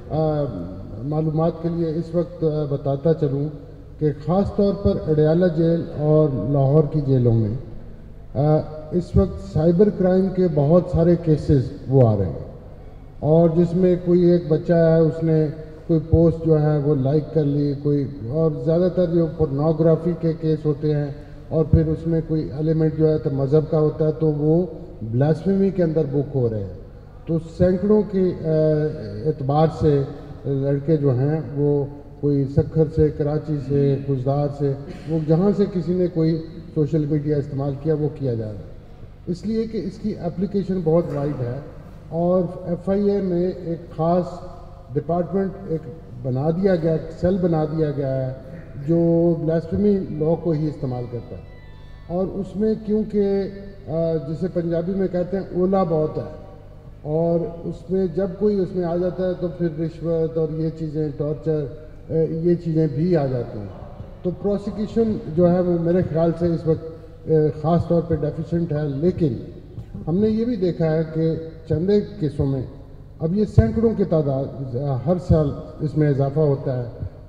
मालूमात के लिए इस वक्त आ, बताता चलूँ कि ख़ास तौर पर अडयाला जेल और लाहौर की जेलों में आ, इस वक्त साइबर क्राइम के बहुत सारे केसेस वो आ रहे हैं, और जिसमें कोई एक बच्चा है उसने कोई पोस्ट जो है वो लाइक कर ली, कोई और ज़्यादातर जो पोर्नोग्राफी के केस होते हैं, और फिर उसमें कोई एलिमेंट जो है तो मज़हब का होता है, तो वो ब्लास्फेमी के अंदर बुक हो रहे हैं। तो सैकड़ों के एतबार से लड़के जो हैं वो कोई सखर से, कराची से, गुजदार से, वो जहाँ से किसी ने कोई सोशल मीडिया इस्तेमाल किया वो किया जा रहा है, इसलिए कि इसकी एप्लीकेशन बहुत वाइड है। और एफ आई ए में एक ख़ास डिपार्टमेंट एक बना दिया गया, सेल बना दिया गया है जो ब्लास्फेमी लॉ को ही इस्तेमाल करता है, और उसमें क्योंकि जिसे पंजाबी में कहते हैं ओला बहुत है, और उसमें जब कोई उसमें आ जाता है तो फिर रिश्वत और ये चीज़ें, टॉर्चर, ये चीज़ें भी आ जाती हैं। तो प्रोसिक्यूशन जो है वो मेरे ख्याल से इस वक्त ख़ास तौर पे डेफिशिएंट है। लेकिन हमने ये भी देखा है कि चंद एक केसों में अब ये सैकड़ों की तादाद हर साल इसमें इजाफा होता है,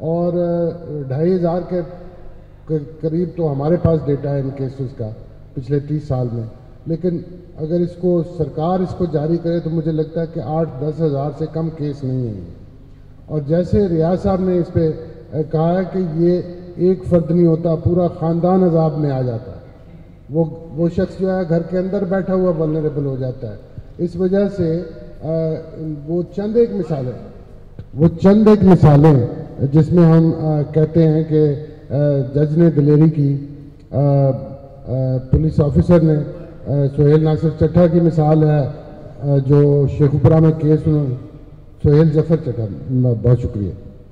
और ढाई हज़ार के करीब तो हमारे पास डेटा है इन केसेस का पिछले तीस साल में। लेकिन अगर इसको सरकार इसको जारी करे तो मुझे लगता है कि आठ दस हज़ार से कम केस नहीं हैं। और जैसे रियाज साहब ने इस पर कहा है कि ये एक फ़र्द नहीं होता, पूरा ख़ानदान अजाब में आ जाता है, वो वो शख्स जो है घर के अंदर बैठा हुआ वल्नरेबल हो जाता है। इस वजह से आ, वो चंद एक मिसाल है وہ چند ایک مثالیں جس میں ہم آ, کہتے ہیں کہ جج نے دلیری کی, آ, آ, پولیس آفیسر نے, سہیل ناصر چٹھا کی مثال ہے جو شیخوپورہ میں کیس, سہیل ظفر چٹھا, بہت شکریہ.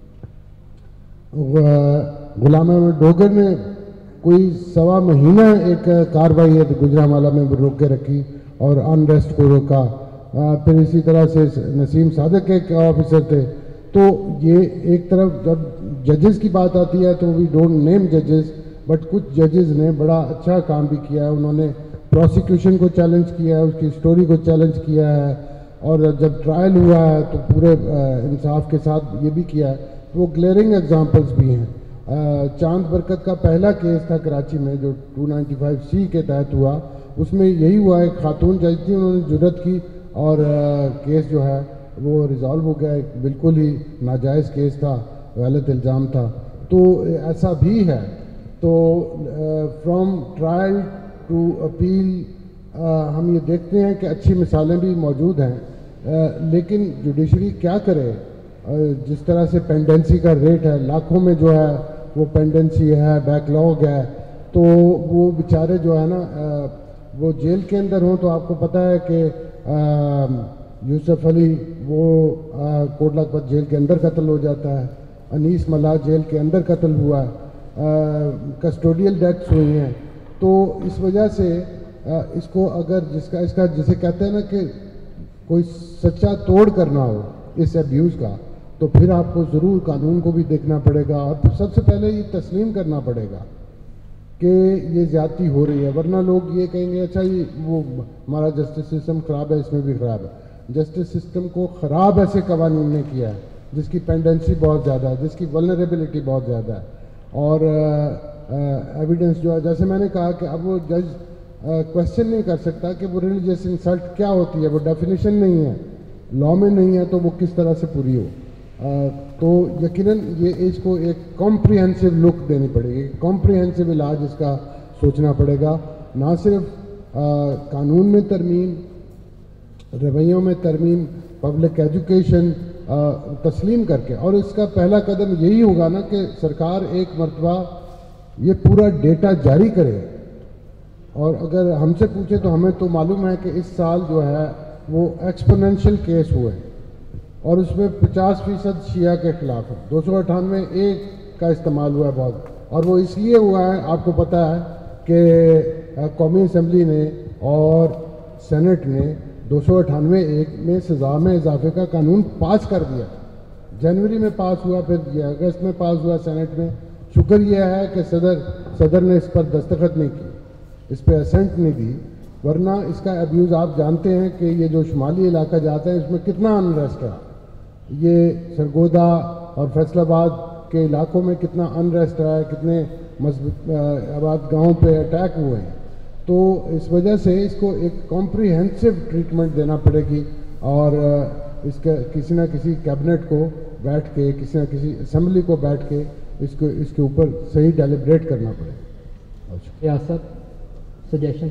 غلام احمد ڈوگر نے کوئی سوا مہینہ ایک کاروائی ہے گجرانوالہ میں روک کے رکھی اور انریسٹ کو روکا. پھر اسی طرح سے نسیم صادق ایک آفیسر تھے. تو یہ ایک طرف جب ججز کی بات آتی ہے تو وی ڈونٹ نیم ججز, بٹ کچھ ججز نے بڑا اچھا کام بھی کیا ہے. انہوں نے پروسیکیوشن کو چیلنج کیا ہے, اس کی سٹوری کو چیلنج کیا ہے, اور جب ٹرائل ہوا ہے تو پورے انصاف کے ساتھ یہ بھی کیا ہے. وہ گلیئرنگ ایگزامپلس بھی ہیں. چاند برکت کا پہلا کیس تھا کراچی میں جو ٹو نائنٹی فائیو سی کے تحت ہوا, اس میں یہی ہوا, ایک خاتون جج تھی, انہوں نے جرت کی اور کیس جو ہے وہ ریزالو ہو گیا. ایک بالکل ہی ناجائز کیس تھا, غلط الزام تھا. تو ایسا بھی ہے. تو فرام ٹرائل ٹو اپیل ہم یہ دیکھتے ہیں کہ اچھی مثالیں بھی موجود ہیں. لیکن جوڈیشری کیا کرے؟ جس طرح سے پینڈنسی کا ریٹ ہے, لاکھوں میں جو ہے وہ پینڈنسی ہے, بیک لاگ ہے, تو وہ بیچارے جو ہے نا وہ جیل کے اندر ہوں. تو آپ کو پتہ ہے کہ یوسف علی وہ کوٹ لکھپت جیل کے اندر قتل ہو جاتا ہے, انیس ملا جیل کے اندر قتل ہوا ہے, کسٹوڈیل ڈیتھس ہوئی ہیں. تو اس وجہ سے اس کو اگر جس کا اس کا جسے کہتے ہیں نا کہ کوئی سچا توڑ کرنا ہو اس ایبیوز کا, تو پھر آپ کو ضرور قانون کو بھی دیکھنا پڑے گا, اور سب سے پہلے یہ تسلیم کرنا پڑے گا کہ یہ زیادتی ہو رہی ہے. ورنہ لوگ یہ کہیں گے اچھا یہ وہ ہمارا جسٹس سسٹم خراب ہے, اس میں بھی خراب ہے. جسٹس سسٹم کو خراب ایسے قوانین نے کیا ہے جس کی پینڈنسی بہت زیادہ ہے, جس کی ولنریبلٹی بہت زیادہ ہے, اور ایویڈنس جو ہے, جیسے میں نے کہا کہ اب وہ جج کوشچن نہیں کر سکتا کہ وہ ریلیجیس انسلٹ کیا ہوتی ہے, وہ ڈیفینیشن نہیں ہے, لاء میں نہیں ہے, تو وہ کس طرح سے پوری ہو. تو یقیناً یہ اس کو ایک کمپریہنسو لک دینی پڑے گی, کمپریہنسو علاج اس کا سوچنا پڑے گا. نہ صرف قانون میں ترمیم, رویوں میں ترمیم, پبلک ایجوکیشن تسلیم کر کے, اور اس کا پہلا قدم یہی ہوگا نا کہ سرکار ایک مرتبہ یہ پورا ڈیٹا جاری کرے. اور اگر ہم سے پوچھیں تو ہمیں تو معلوم ہے کہ اس سال جو ہے وہ ایکسپوننشل کیس ہوئے, اور اس میں پچاس فیصد شیعہ کے خلاف ہے. دو سو اٹھانوے ایک کا استعمال ہوا ہے بہت, اور وہ اس لیے ہوا ہے آپ کو پتہ ہے کہ قومی اسمبلی نے اور سینٹ نے دو سو اٹھانوے ایک میں سزا میں اضافے کا قانون پاس کر دیا. جنوری میں پاس ہوا, پھر یہ اگست میں پاس ہوا سینٹ میں. شکر یہ ہے کہ صدر صدر نے اس پر دستخط نہیں کی, اس پہ اسینٹ نہیں دی, ورنہ اس کا ابیوز آپ جانتے ہیں کہ یہ جو شمالی علاقہ جاتا ہے اس میں کتنا انریسٹ ہے. یہ سرگودا اور فیصل آباد کے علاقوں میں کتنا انریسٹ ہے, کتنے آباد گاؤں پہ اٹیک ہوئے ہیں. تو اس وجہ سے اس کو ایک کمپریہنسو ٹریٹمنٹ دینا پڑے گی, اور اس کے کسی نہ کسی کیبنٹ کو بیٹھ کے, کسی نہ کسی اسمبلی کو بیٹھ کے اس کو اس کے اوپر صحیح ڈیلیبریٹ کرنا پڑے گا. ریاست سجیشن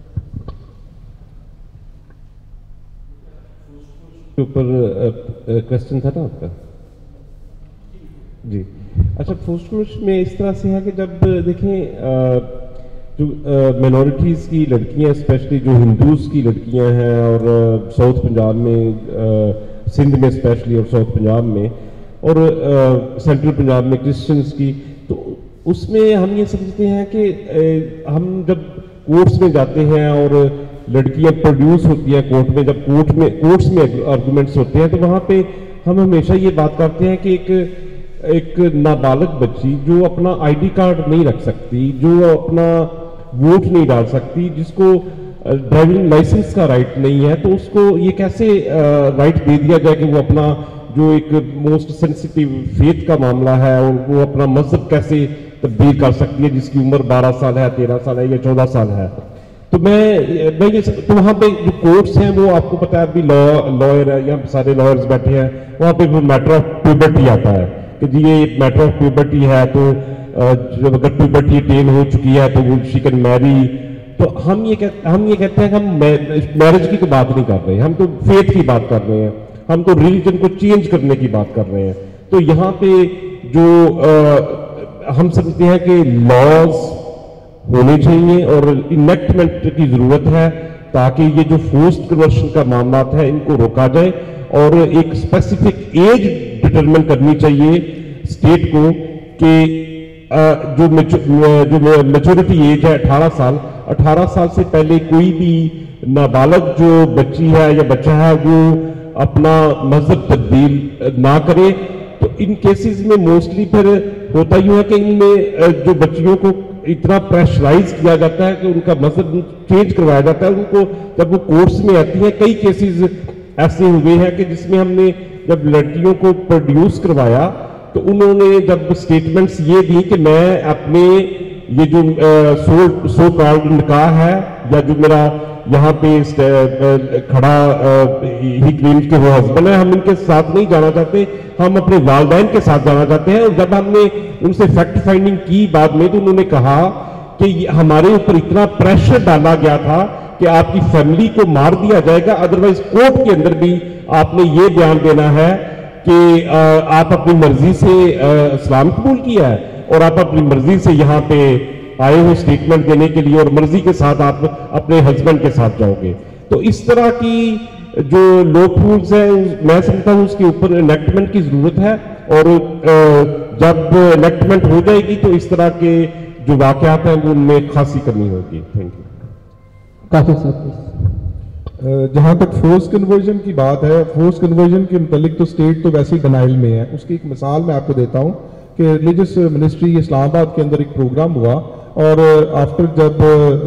کے اوپر کوشچن تھا نا آپ کا جی. اچھا, پوسٹ میں اس طرح سے ہے کہ جب دیکھیں جو مینورٹیز کی لڑکیاں, اسپیشلی جو ہندوز کی لڑکیاں ہیں, اور ساؤتھ پنجاب میں, سندھ میں اسپیشلی, اور ساؤتھ پنجاب میں, اور سینٹرل پنجاب میں کرسچنس کی, تو اس میں ہم یہ سمجھتے ہیں کہ ہم جب کورٹس میں جاتے ہیں اور لڑکیاں پروڈیوس ہوتی ہیں کورٹ میں, جب کورٹ میں کورٹس میں آرگومنٹس ہوتے ہیں, تو وہاں پہ ہم ہمیشہ یہ بات کرتے ہیں کہ ایک ایک نابالغ بچی جو اپنا آئی ڈی کارڈ نہیں رکھ سکتی, جو اپنا ووٹ نہیں ڈال سکتی, جس کو ڈرائیونگ لائسنس کا رائٹ نہیں ہے, تو اس کو یہ کیسے رائٹ دے دیا جائے کہ وہ اپنا جو ایک موسٹ سینسٹیو فیتھ کا معاملہ ہے, اور وہ اپنا مذہب کیسے تبدیل کر سکتی ہے جس کی عمر بارہ سال ہے, تیرہ سال ہے, یا چودہ سال ہے. تو میں میں یہ تو وہاں پہ جو کورٹس ہیں وہ آپ کو پتا ہے ابھی لا لائر ہے, یا سارے لائرز بیٹھے ہیں, وہاں پہ میٹر آف پیوبرٹی آتا ہے کہ جی یہ میٹر آف پیوبرٹی ہے, تو جب اگر پیوبرٹی اٹین ہو چکی ہے تو وہ شی کین میری. تو ہم یہ ہم یہ کہتے ہیں کہ ہم میرج کی تو بات نہیں کر رہے ہیں, ہم تو فیتھ کی بات کر رہے ہیں. ہم تو ریلیجن کو چینج کرنے کی بات کر رہے ہیں. تو یہاں پہ جو ہم سمجھتے ہیں کہ لاز ہونے چاہیے اور انیکٹمنٹ کی ضرورت ہے تاکہ یہ جو فورسڈ کنورشن کا معاملات ہے ان کو روکا جائے, اور ایک اسپیسیفک ایج ڈٹرمن کرنی چاہیے اسٹیٹ کو کہ جو میچورٹی ایج ہے اٹھارہ سال, اٹھارہ سال سے پہلے کوئی بھی نابالغ جو بچی ہے یا بچہ ہے وہ اپنا مذہب تبدیل نہ کرے. تو ان کیسز میں موسٹلی پھر ہوتا ہی ہے کہ ان میں جو بچیوں کو اتنا پریشرائز کیا جاتا ہے کہ ان کا مذہب چینج کروایا جاتا ہے. ان کو جب وہ کورس میں آتی ہیں, کئی کیسز ایسے ہوئے ہیں کہ جس میں ہم نے جب لڑکیوں کو پروڈیوس کروایا تو انہوں نے جب اسٹیٹمنٹس یہ دی کہ میں اپنے یہ جو سو سو کالڈ نکاح ہے یا جو میرا یہاں پہ کھڑا ہی کلیم کے وہ ہسبینڈ ہے, ہم ان کے ساتھ نہیں جانا چاہتے, ہم اپنے والدین کے ساتھ جانا چاہتے ہیں. اور جب ہم نے ان سے فیکٹ فائنڈنگ کی بعد میں تو انہوں نے کہا کہ ہمارے اوپر اتنا پریشر ڈالا گیا تھا کہ آپ کی فیملی کو مار دیا جائے گا, ادروائز کورٹ کے اندر بھی آپ نے یہ بیان دینا ہے کہ آپ اپنی مرضی سے اسلام قبول کیا ہے اور آپ اپنی مرضی سے یہاں پہ آئے ہو اسٹیٹمنٹ دینے کے لیے اور مرضی کے ساتھ آپ اپنے ہسبینڈ کے ساتھ جاؤ گے. تو اس طرح کی جو لوپ ہولز ہیں میں سمجھتا ہوں اس کے اوپر انیکٹمنٹ کی ضرورت ہے, اور جب انیکٹمنٹ ہو جائے گی تو اس طرح کے جو واقعات ہیں وہ ان میں خاصی کمی ہوگی. Thank you. کافی صاحب جہاں تک فورس کنورژن کی بات ہے, فورس کنورژن کے متعلق تو اسٹیٹ تو ویسے ہی ڈینائل میں ہے. اس کی ایک مثال میں آپ کو دیتا ہوں کہ ریلیجس منسٹری اسلام آباد کے اندر ایک پروگرام ہوا, اور آفٹر جب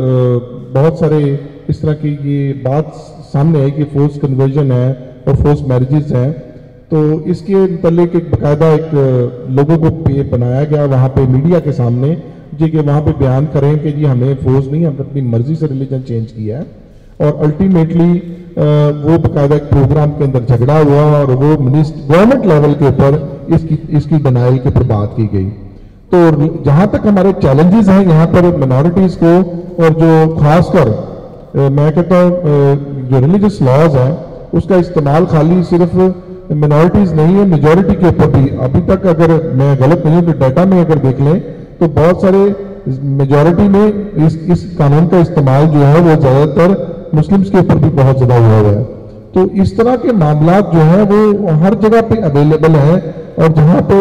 بہت سارے اس طرح کی یہ بات سامنے آئی کہ فورس کنورژن ہے اور فورس میرجز ہیں, تو اس کے متعلق ایک باقاعدہ ایک لوگوں کو بنایا گیا وہاں پہ میڈیا کے سامنے جی کہ وہاں پہ بیان کریں کہ جی ہمیں فورس نہیں, ہم اپنی مرضی سے ریلیجن چینج کیا ہے. اور الٹیمیٹلی وہ باقاعدہ ایک پروگرام کے اندر جھگڑا ہوا اور وہ گورنمنٹ لیول کے اوپر اس کی اس کی ڈینائل کے اوپر بات کی گئی. تو جہاں تک ہمارے چیلنجز ہیں یہاں پر منارٹیز کو, اور جو خاص کر میں کہتا ہوں جو ریلیجس لاز ہیں اس کا استعمال خالی صرف منارٹیز نہیں ہے, میجورٹی کے اوپر بھی. ابھی تک اگر میں غلط نہیں ہوں تو ڈیٹا میں اگر دیکھ لیں تو بہت سارے میجورٹی میں اس اس قانون کا استعمال جو ہے وہ زیادہ تر مسلمس کے اوپر بھی بہت زیادہ ہوا ہوا ہے. تو اس طرح کے معاملات جو ہیں وہ ہر جگہ پہ اویلیبل ہیں, اور جہاں پہ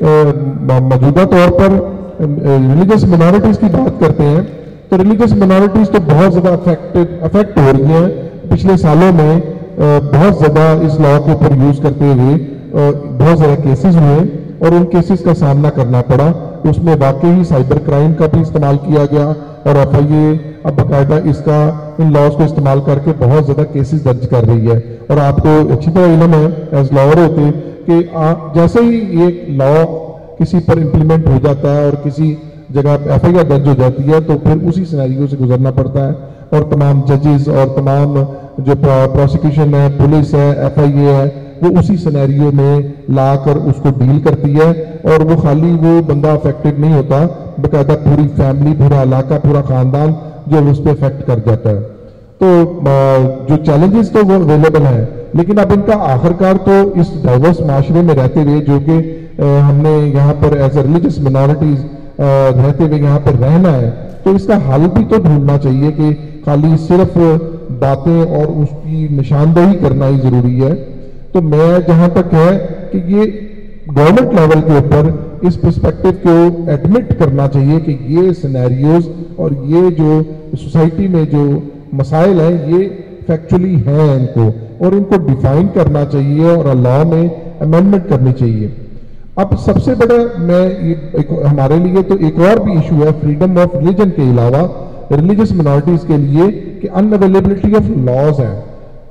موجودہ طور پر ریلیجس منارٹیز کی بات کرتے ہیں تو ریلیجس منارٹیز تو بہت زیادہ افیکٹڈ افیکٹ ہو رہی ہیں. پچھلے سالوں میں بہت زیادہ اس لا کے اوپر یوز کرتے ہوئے بہت زیادہ کیسز ہوئے اور ان کیسز کا سامنا کرنا پڑا. اس میں واقعی سائبر کرائم کا بھی استعمال کیا گیا, اور ایف آئی اے اب باقاعدہ اس کا ان لاز کو استعمال کر کے بہت زیادہ کیسز درج کر رہی ہے. اور آپ کو اچھی طرح علم ہے ایز لاور ہوتے کہ جیسے ہی یہ لا کسی پر امپلیمنٹ ہو جاتا ہے اور کسی جگہ ایف آئی آر درج ہو جاتی ہے تو پھر اسی سینیریو سے گزرنا پڑتا ہے, اور تمام ججز اور تمام جو پروسیکیوشن ہے, پولیس ہے, ایف آئی اے ہے, وہ اسی سینیریو میں لا کر اس کو ڈیل کرتی ہے. اور وہ خالی وہ بندہ افیکٹڈ نہیں ہوتا, باقاعدہ پوری فیملی, پورا علاقہ, پورا خاندان جو اس پہ افیکٹ کر جاتا ہے. تو جو چیلنجز تو وہ اویلیبل ہیں, لیکن اب ان کا آخر کار تو اس ڈائیورس معاشرے میں رہتے ہوئے جو کہ ہم نے یہاں پر ایز اے ریلیجس منارٹیز رہتے ہوئے یہاں پر رہنا ہے, تو اس کا حل بھی تو ڈھونڈنا چاہیے کہ خالی صرف باتیں اور اس کی نشاندہی کرنا ہی ضروری ہے. تو میں جہاں تک ہے کہ یہ گورنمنٹ لیول کے اوپر اس پرسپیکٹو کو ایڈمٹ کرنا چاہیے کہ یہ سینیریوز اور یہ جو سوسائٹی میں جو مسائل ہیں یہ فیکچولی ہیں ان کو, اور ان کو ڈیفائن کرنا چاہیے اور لا میں امینڈمنٹ کرنی چاہیے. اب سب سے بڑا میں ہمارے لیے تو ایک اور بھی ایشو ہے فریڈم آف ریلیجن کے علاوہ ریلیجس منارٹیز کے لیے کہ ان اویلیبلٹی آف لاز ہے.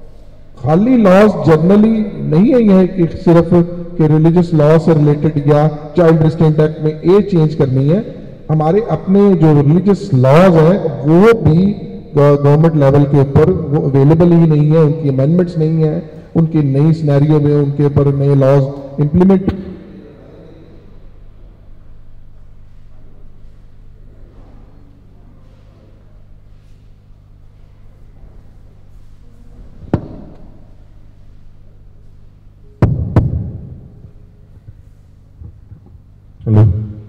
خالی لاز جرنلی نہیں ہے یہ کہ صرف کہ ریلیجس لا سے ریلیٹڈ یا چائلڈ ریسٹرینٹ ایکٹ میں اے چینج کرنی ہے. ہمارے اپنے جو ریلیجس لاز ہیں وہ بھی گورنمنٹ لیول کے اوپر وہ اویلیبل ہی نہیں ہے, ان کی امینڈمنٹس نہیں ہیں, ان کی نئی سینیریو میں ان کے اوپر نئے لاز امپلیمنٹ. हेलो,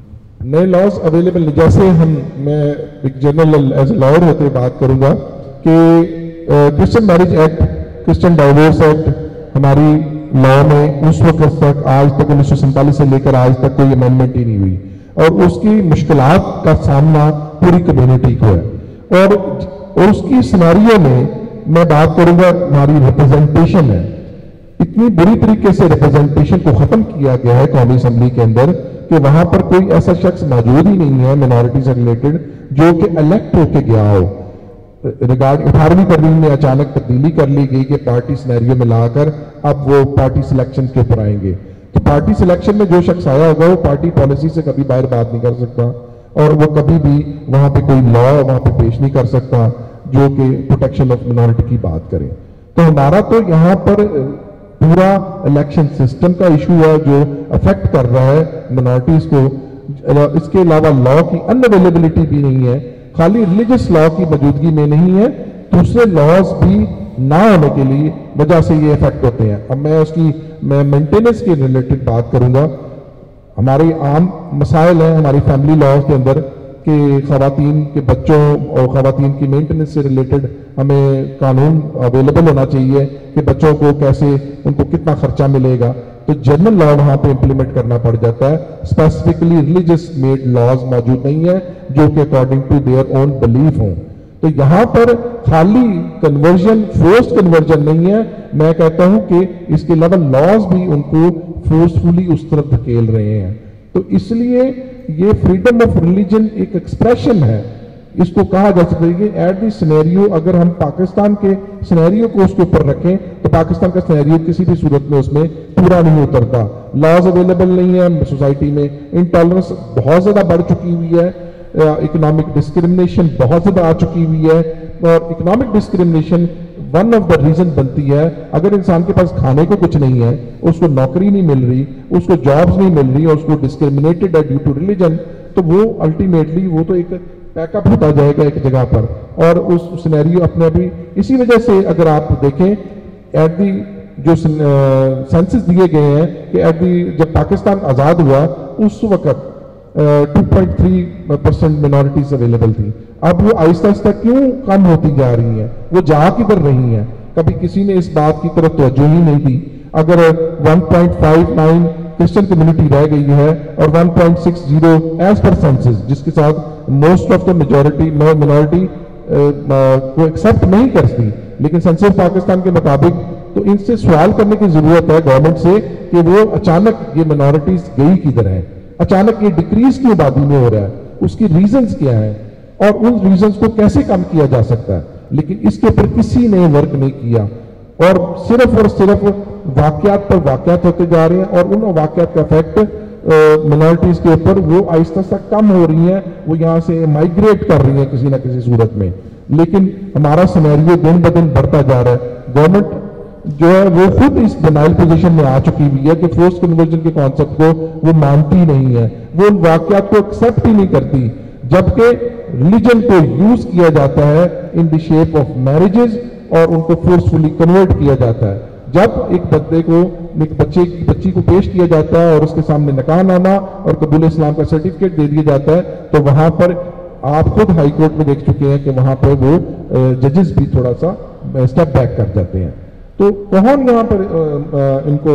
नए लॉज अवेलेबल नहीं, जैसे हम मैं एक जनरल एज ए लॉयर होते बात करूंगा कि Christian marriage act, Christian divorce act हमारी लॉ में उस वक्त तक आज तक उन्नीस सौ सैंतालीस से लेकर आज तक कोई अमेंडमेंट ही नहीं हुई, और उसकी मुश्किलात का सामना पूरी कम्युनिटी को है। और, और उसकी सिनेरियो में मैं बात करूंगा हमारी रिप्रेजेंटेशन है, इतनी बुरी तरीके से रिप्रेजेंटेशन को खत्म किया गया है कौमी असेंबली के अंदर कि वहां पर कोई ऐसा शख्स मौजूद ही नहीं है मिनॉरिटी से रिलेटेड जो कि इलेक्ट होके गया हो। रिगार्ड अठारहवीं तरमीम में अचानक तब्दीली कर ली गई कि पार्टी सिनेरियो में लाकर अब वो पार्टी सिलेक्शन के ऊपर आएंगे, तो पार्टी सिलेक्शन में जो शख्स आया होगा वो पार्टी पॉलिसी से कभी बाहर बात नहीं कर सकता, और वो कभी भी वहां पे कोई लॉ वहां पे पेश नहीं कर सकता जो कि प्रोटेक्शन ऑफ मिनॉरिटी की बात करे। तो हमारा तो यहाँ पर पूरा इलेक्शन सिस्टम का इशू है जो अफेक्ट कर रहा है मिनॉरिटीज को। इसके अलावा लॉ की अनअवेलेबिलिटी भी नहीं है, खाली रिलीजियस लॉ की मौजूदगी में नहीं है, दूसरे लॉज भी ना होने के लिए वजह से ये इफेक्ट होते हैं। अब मैं उसकी मैं मेंटेनेंस के रिलेटेड बात करूंगा। हमारे आम मसाइल हैं हमारी फैमिली लॉज के अंदर कि खवातीन के बच्चों और खवातीन की मेंटेनेंस से रिलेटेड हमें कानून अवेलेबल होना चाहिए कि बच्चों को कैसे, उनको कितना खर्चा मिलेगा, तो जनरल लॉ वहां पे इंप्लीमेंट करना पड़ जाता है। स्पेसिफिकली रिलीजियस मेड लॉज मौजूद नहीं है जो कि according to their own belief हों। तो यहां पर खाली कन्वर्जन, फोर्स्ड कन्वर्जन नहीं है, मैं कहता हूं कि इसके अलावा लॉज भी उनको फोर्सफुली उस तरफ धकेल रहे हैं। तो इसलिए ये फ्रीडम ऑफ रिलीजन एक एक्सप्रेशन है, इसको कहा जा सकता है कि एट दी सिनेरियो, अगर हम पाकिस्तान के सिनेरियो को उसके ऊपर रखें तो पाकिस्तान का सिनेरियो किसी भी सूरत में उसमें पूरा नहीं उतरता। लॉज अवेलेबल नहीं है सोसाइटी में, इंटॉलरेंस बहुत ज्यादा बढ़ चुकी हुई है, इकोनॉमिक डिस्क्रिमिनेशन बहुत ज्यादा आ चुकी हुई है, और economic discrimination one of the reason बनती है। अगर इंसान के पास खाने को कुछ नहीं है, उसको नौकरी नहीं मिल रही, उसको जॉब्स नहीं मिल रही, और उसको डिस्क्रिमिनेटेड है ड्यू टू रिलीजन, तो वो अल्टीमेटली वो तो एक पैकअप होता जाएगा एक जगह पर, और उस सिनेरियो अपने अभी इसी वजह से अगर आप देखें एट दी जो सेंसस दिए गए हैं कि एट दी जब पाकिस्तान आजाद हुआ उस वक्त two point three percent minorities available थी, अब वो आहिस्ता आहिस्ता क्यों कम होती जा रही हैं, वो जा किधर रही हैं, कभी किसी ने इस बात की तरफ तवज्जो ही नहीं दी। अगर one point five nine Christian community रह गई है और one point six zero as per census, जिसके साथ most of the majority minority को एक्सेप्ट नहीं करती, लेकिन सेंसस पाकिस्तान के मुताबिक, तो इनसे सवाल करने की जरूरत है गवर्नमेंट से कि वो अचानक ये मिनॉरिटीज गई किधर है, अचानक ये डिक्रीज की आबादी में हो रहा है, उसकी रीजंस क्या है और उन रीजंस को कैसे कम किया जा सकता है। लेकिन इसके ऊपर किसी ने वर्क नहीं किया, और सिर्फ और सिर्फ वाकयात पर वाकयात होते जा रहे हैं, और उन वाकयात का इफेक्ट मिनॉरिटीज के ऊपर वो आहिस्ता आहिस्ता कम हो रही हैं, वो यहाँ से माइग्रेट कर रही हैं किसी ना किसी सूरत में। लेकिन हमारा सिनेरियो दिन ब दिन बढ़ता जा रहा है। गवर्नमेंट जो है वो खुद इस डिनाइल पोजीशन में आ चुकी हुई है कि फोर्स कन्वर्जन के कॉन्सेप्ट को वो मानती नहीं है, वो उन वाकयात को एक्सेप्ट ही नहीं करती, जबकि रिलीजन को यूज किया जाता है in the shape of marriages और उनको फोर्सफुली कन्वर्ट किया जाता है। जब एक बंदे को, एक बच्चे की बच्ची को पेश किया जाता है और उसके सामने निकाहनामा और कबूल इस्लाम का सर्टिफिकेट दे दिया जाता है, तो वहां पर आप खुद हाई कोर्ट में देख चुके हैं कि वहां पर वो जजेस भी थोड़ा सा स्टेप बैक कर जाते हैं। तो कौन यहाँ पर आ, आ, इनको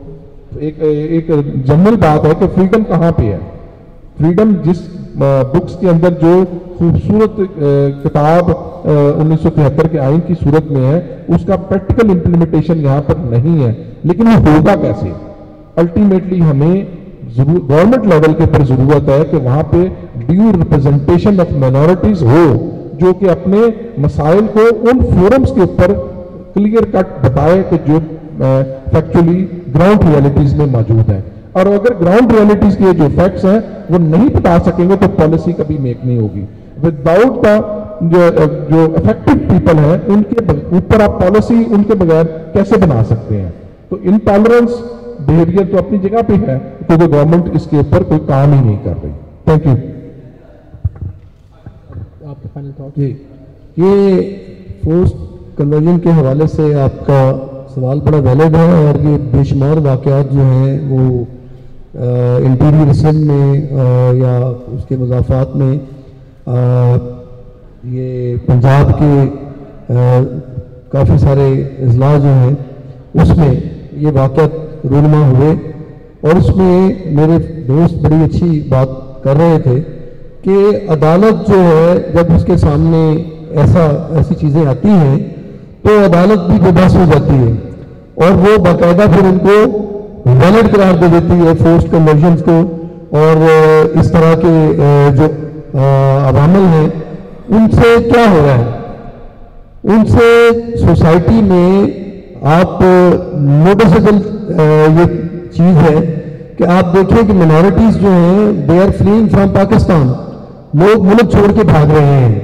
एक एक जनरल बात है कि फ्रीडम कहाँ पे है। फ्रीडम जिस बुक्स के अंदर जो खूबसूरत किताब उन्नीस सौ तिहत्तर के आइन की सूरत में है, उसका प्रैक्टिकल इंप्लीमेंटेशन यहाँ पर नहीं है। लेकिन वो होगा कैसे? अल्टीमेटली हमें गवर्नमेंट लेवल के ऊपर जरूरत है कि वहां पे ड्यू रिप्रेजेंटेशन ऑफ माइनॉरिटीज हो, जो कि अपने मसाइल को उन फोरम्स के ऊपर क्लियर कट बताए कि जो फैक्चुअली ग्राउंड रियलिटीज में मौजूद है। और अगर ग्राउंड रियलिटीज के जो फैक्ट्स हैं वो नहीं बता सकेंगे तो पॉलिसी कभी मेक नहीं होगी। विदाउट द जो जो इफेक्टिव पीपल हैं उनके ऊपर आप पॉलिसी उनके बगैर कैसे बना सकते हैं? तो इनटॉलरेंस बिहेवियर तो अपनी जगह पे है, क्योंकि गवर्नमेंट इसके ऊपर कोई काम ही नहीं कर रही। Thank you. आपका फाइनल थॉट? जी, ये फोर्स कन्वर्जन के हवाले से आपका सवाल बड़ा वैलिड है, और ये बेशुमार वाकयात जो हैं वो انٹیریئر سندھ میں یا اس کے مضافات میں یہ پنجاب کے کافی سارے اضلاع جو ہیں اس میں یہ واقعات رونما ہوئے، اور اس میں میرے دوست بڑی اچھی بات کر رہے تھے کہ عدالت جو ہے جب اس کے سامنے ایسا ایسی چیزیں آتی ہیں تو عدالت بھی بے بس ہو جاتی ہے، اور وہ باقاعدہ پھر ان کو ویلڈ قرار دے دیتی ہے فورسڈ کنورژنس کو، اور اس طرح کے جو عوامل ہیں ان سے کیا ہو رہا ہے، ان سے سوسائٹی میں آپ نوٹسبل یہ چیز ہے کہ آپ دیکھیں کہ منارٹیز جو ہیں they are fleeing from Pakistan, لوگ ملک چھوڑ کے بھاگ رہے ہیں۔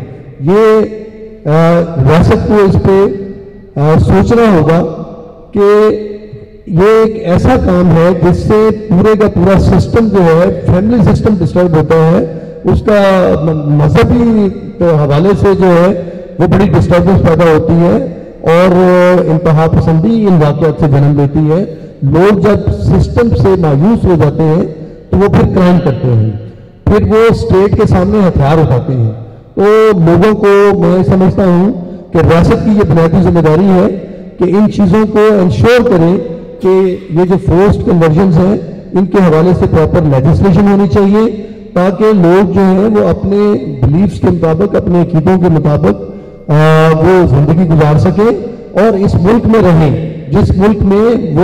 یہ ریاست کو اس پہ سوچنا ہوگا کہ یہ ایک ایسا کام ہے جس سے پورے کا پورا سسٹم جو ہے فیملی سسٹم ڈسٹرب ہوتا ہے، اس کا مذہبی حوالے سے جو ہے وہ بڑی ڈسٹربنس پیدا ہوتی ہے، اور انتہا پسندی ان واقعات سے جنم لیتی ہے۔ لوگ جب سسٹم سے مایوس ہو جاتے ہیں تو وہ پھر کرائم کرتے ہیں، پھر وہ اسٹیٹ کے سامنے ہتھیار اٹھاتے ہیں۔ تو لوگوں کو میں سمجھتا ہوں کہ ریاست کی یہ بنیادی ذمہ داری ہے کہ ان چیزوں کو انشور کریں کہ یہ جو فورسڈ کنورژنز ہیں ان کے حوالے سے پراپر لیجسلیشن ہونی چاہیے، تاکہ لوگ جو ہیں وہ اپنے بلیفز کے مطابق، اپنے عقیدوں کے مطابق وہ زندگی گزار سکیں اور اس ملک میں رہیں جس ملک میں وہ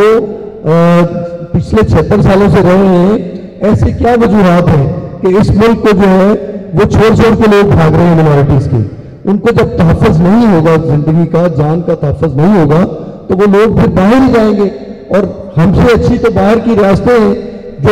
پچھلے چھہتر سالوں سے رہے ہیں۔ ایسے کیا وجوہات ہیں کہ اس ملک کو جو ہے وہ چھوڑ چھوڑ کے لوگ بھاگ رہے ہیں منارٹیز کے؟ ان کو جب تحفظ نہیں ہوگا، زندگی کا، جان کا تحفظ نہیں ہوگا، تو وہ لوگ پھر باہر ہی جائیں گے، اور ہم سے اچھی تو باہر کی ریاستیں ہیں جو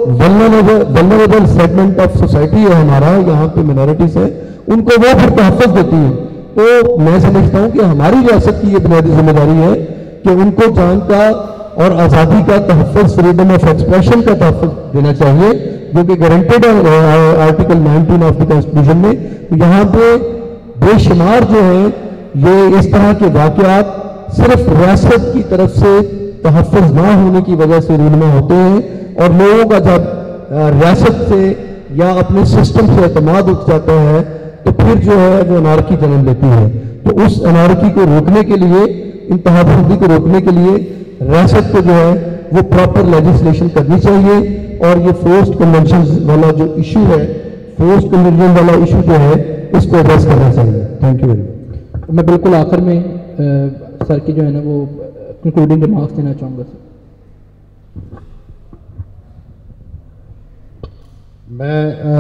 ولنریبل سیگمنٹ آف سوسائٹی ہے ہمارا، یہاں پہ منارٹیز ہیں، ان کو وہ پھر تحفظ دیتی ہیں۔ تو میں سمجھتا ہوں کہ ہماری ریاست کی یہ بنیادی ذمہ داری ہے کہ ان کو جان کا اور آزادی کا تحفظ، فریڈم آف ایکسپریشن کا تحفظ دینا چاہیے، جو کہ گارنٹیڈ ہے article nineteen of the constitution میں۔ یہاں پہ بے شمار جو ہیں یہ اس طرح کے واقعات صرف ریاست کی طرف سے تحفظ نہ ہونے کی وجہ سے رونما ہوتے ہیں، اور لوگوں کا جب ریاست سے یا اپنے سسٹم سے اعتماد اٹھ جاتا ہے تو پھر جو ہے وہ انارکی جنم لیتی ہے۔ تو اس انارکی کو روکنے کے لیے، انتہا پسندی کو روکنے کے لیے ریاست کو جو ہے وہ پراپر لیجسلیشن کرنی چاہیے، اور یہ فورسڈ کنونشن والا جو ایشو ہے، فورسڈ کنورژن والا ایشو جو ہے، اس کو ایڈریس کرنا چاہیے۔ Thank you very much. میں بالکل آخر میں سر کی جو ہے نا وہ کنکلوڈنگ ریمارکس دینا چاہوں گا سر۔ میں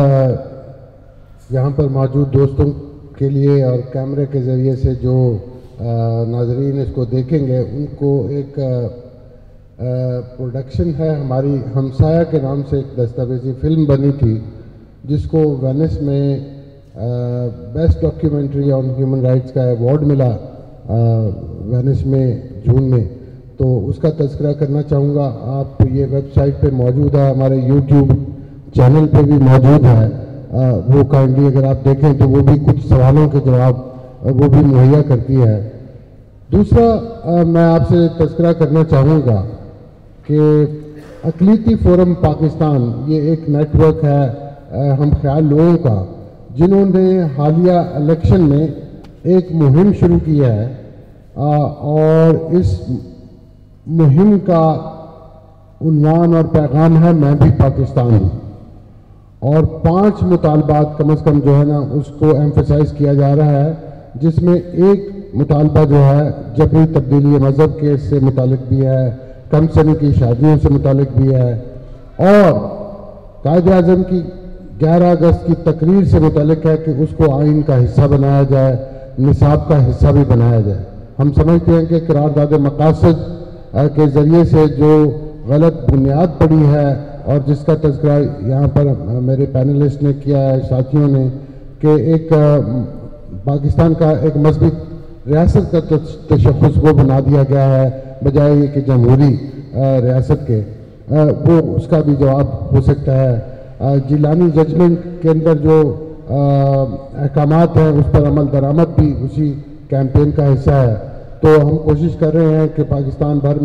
یہاں پر موجود دوستوں کے لیے اور کیمرے کے ذریعے سے جو ناظرین اس کو دیکھیں گے ان کو ایک پروڈکشن ہے ہماری ہمسایہ کے نام سے، ایک دستاویزی فلم بنی تھی جس کو وینس میں best documentary on human rights کا ایوارڈ ملا وینس میں جون میں، تو اس کا تذکرہ کرنا چاہوں گا۔ آپ یہ ویب سائٹ پہ موجود ہے، ہمارے یوٹیوب چینل پہ بھی موجود ہے، وہ کائنڈلی اگر آپ دیکھیں تو وہ بھی کچھ سوالوں کے جواب وہ بھی مہیا کرتی ہے۔ دوسرا میں آپ سے تذکرہ کرنا چاہوں گا کہ اقلیتی فورم پاکستان یہ ایک نیٹ ورک ہے ہم خیال لوگوں کا، جنہوں نے حالیہ الیکشن میں ایک مہم شروع کی ہے، اور اس مہم کا عنوان اور پیغام ہے میں بھی پاکستان ہوں، اور پانچ مطالبات کم از کم جو ہے نا اس کو ایمفیسائز کیا جا رہا ہے، جس میں ایک مطالبہ جو ہے جبری تبدیلی مذہب کے سے متعلق بھی ہے، کم سن کی شادیوں سے متعلق بھی ہے، اور قائد اعظم کی گیارہ اگست کی تقریر سے متعلق ہے کہ اس کو آئین کا حصہ بنایا جائے، نصاب کا حصہ بھی بنایا جائے۔ ہم سمجھتے ہیں کہ قرارداد مقاصد کے ذریعے سے جو غلط بنیاد پڑی ہے، اور جس کا تذکرہ یہاں پر میرے پینلسٹ نے کیا ہے، ساتھیوں نے، کہ ایک پاکستان کا ایک مذہبی ریاست کا تشخص وہ بنا دیا گیا ہے بجائے یہ کہ جمہوری ریاست کے، وہ اس کا بھی جواب ہو سکتا ہے۔ جیلانی ججمنٹ کے اندر جو احکامات ہیں اس پر عمل درآمد بھی اسی کیمپین کا حصہ ہے۔ تو ہم کوشش کر رہے ہیں کہ پاکستان بھر میں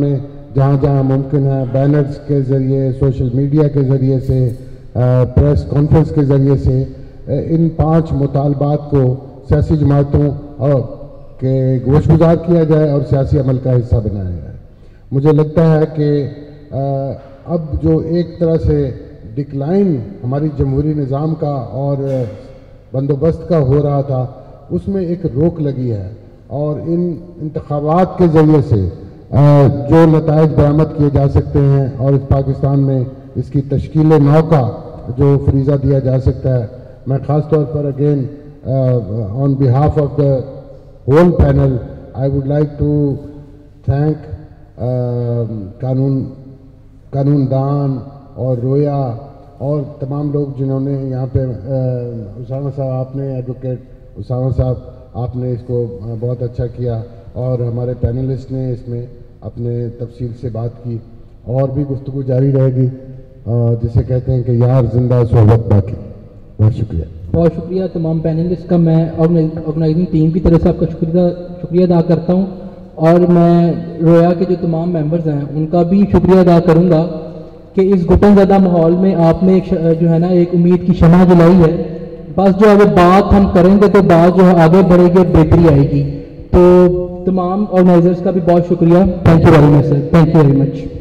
جہاں جہاں ممکن ہے بینرز کے ذریعے، سوشل میڈیا کے ذریعے سے، پریس کانفرنس کے ذریعے سے ان پانچ مطالبات کو سیاسی جماعتوں کے گوش گزار کیا جائے اور سیاسی عمل کا حصہ بنایا جائے۔ مجھے لگتا ہے کہ اب جو ایک طرح سے ڈکلائن ہماری جمہوری نظام کا اور بندوبست کا ہو رہا تھا، اس میں ایک روک لگی ہے، اور ان انتخابات کے ذریعے سے جو نتائج برآمد کیے جا سکتے ہیں اور اس پاکستان میں اس کی تشکیل نو کا جو فریضہ دیا جا سکتا ہے، میں خاص طور پر again on behalf of the whole panel I would like to thank قانون قانون دان اور رویا اور تمام لوگ جنہوں نے یہاں پہ، اسامہ صاحب آپ نے، ایڈوکیٹ اسامہ صاحب آپ نے اس کو بہت اچھا کیا، اور ہمارے پینلسٹ نے اس میں اپنے تفصیل سے بات کی، اور بھی گفتگو جاری رہے گی، جسے کہتے ہیں کہ یار زندہ صحبت باقی۔ بہت شکریہ۔ بہت شکریہ تمام پینلسٹ کا، میں آرگنائزنگ ٹیم کی طرف سے آپ کا شکریہ شکریہ ادا کرتا ہوں، اور میں رویا کے جو تمام ممبرز ہیں ان کا بھی شکریہ ادا کروں گا کہ اس گھٹن زدہ ماحول میں آپ نے ایک جو ہے نا ایک امید کی شمع جلائی ہے۔ بس جو اگر بات ہم کریں گے تو بات جو ہے آگے بڑھے گی، بہتری آئے گی۔ تو تمام آرگنائزرز کا بھی بہت شکریہ۔ Thank you very much sir, thank you very much.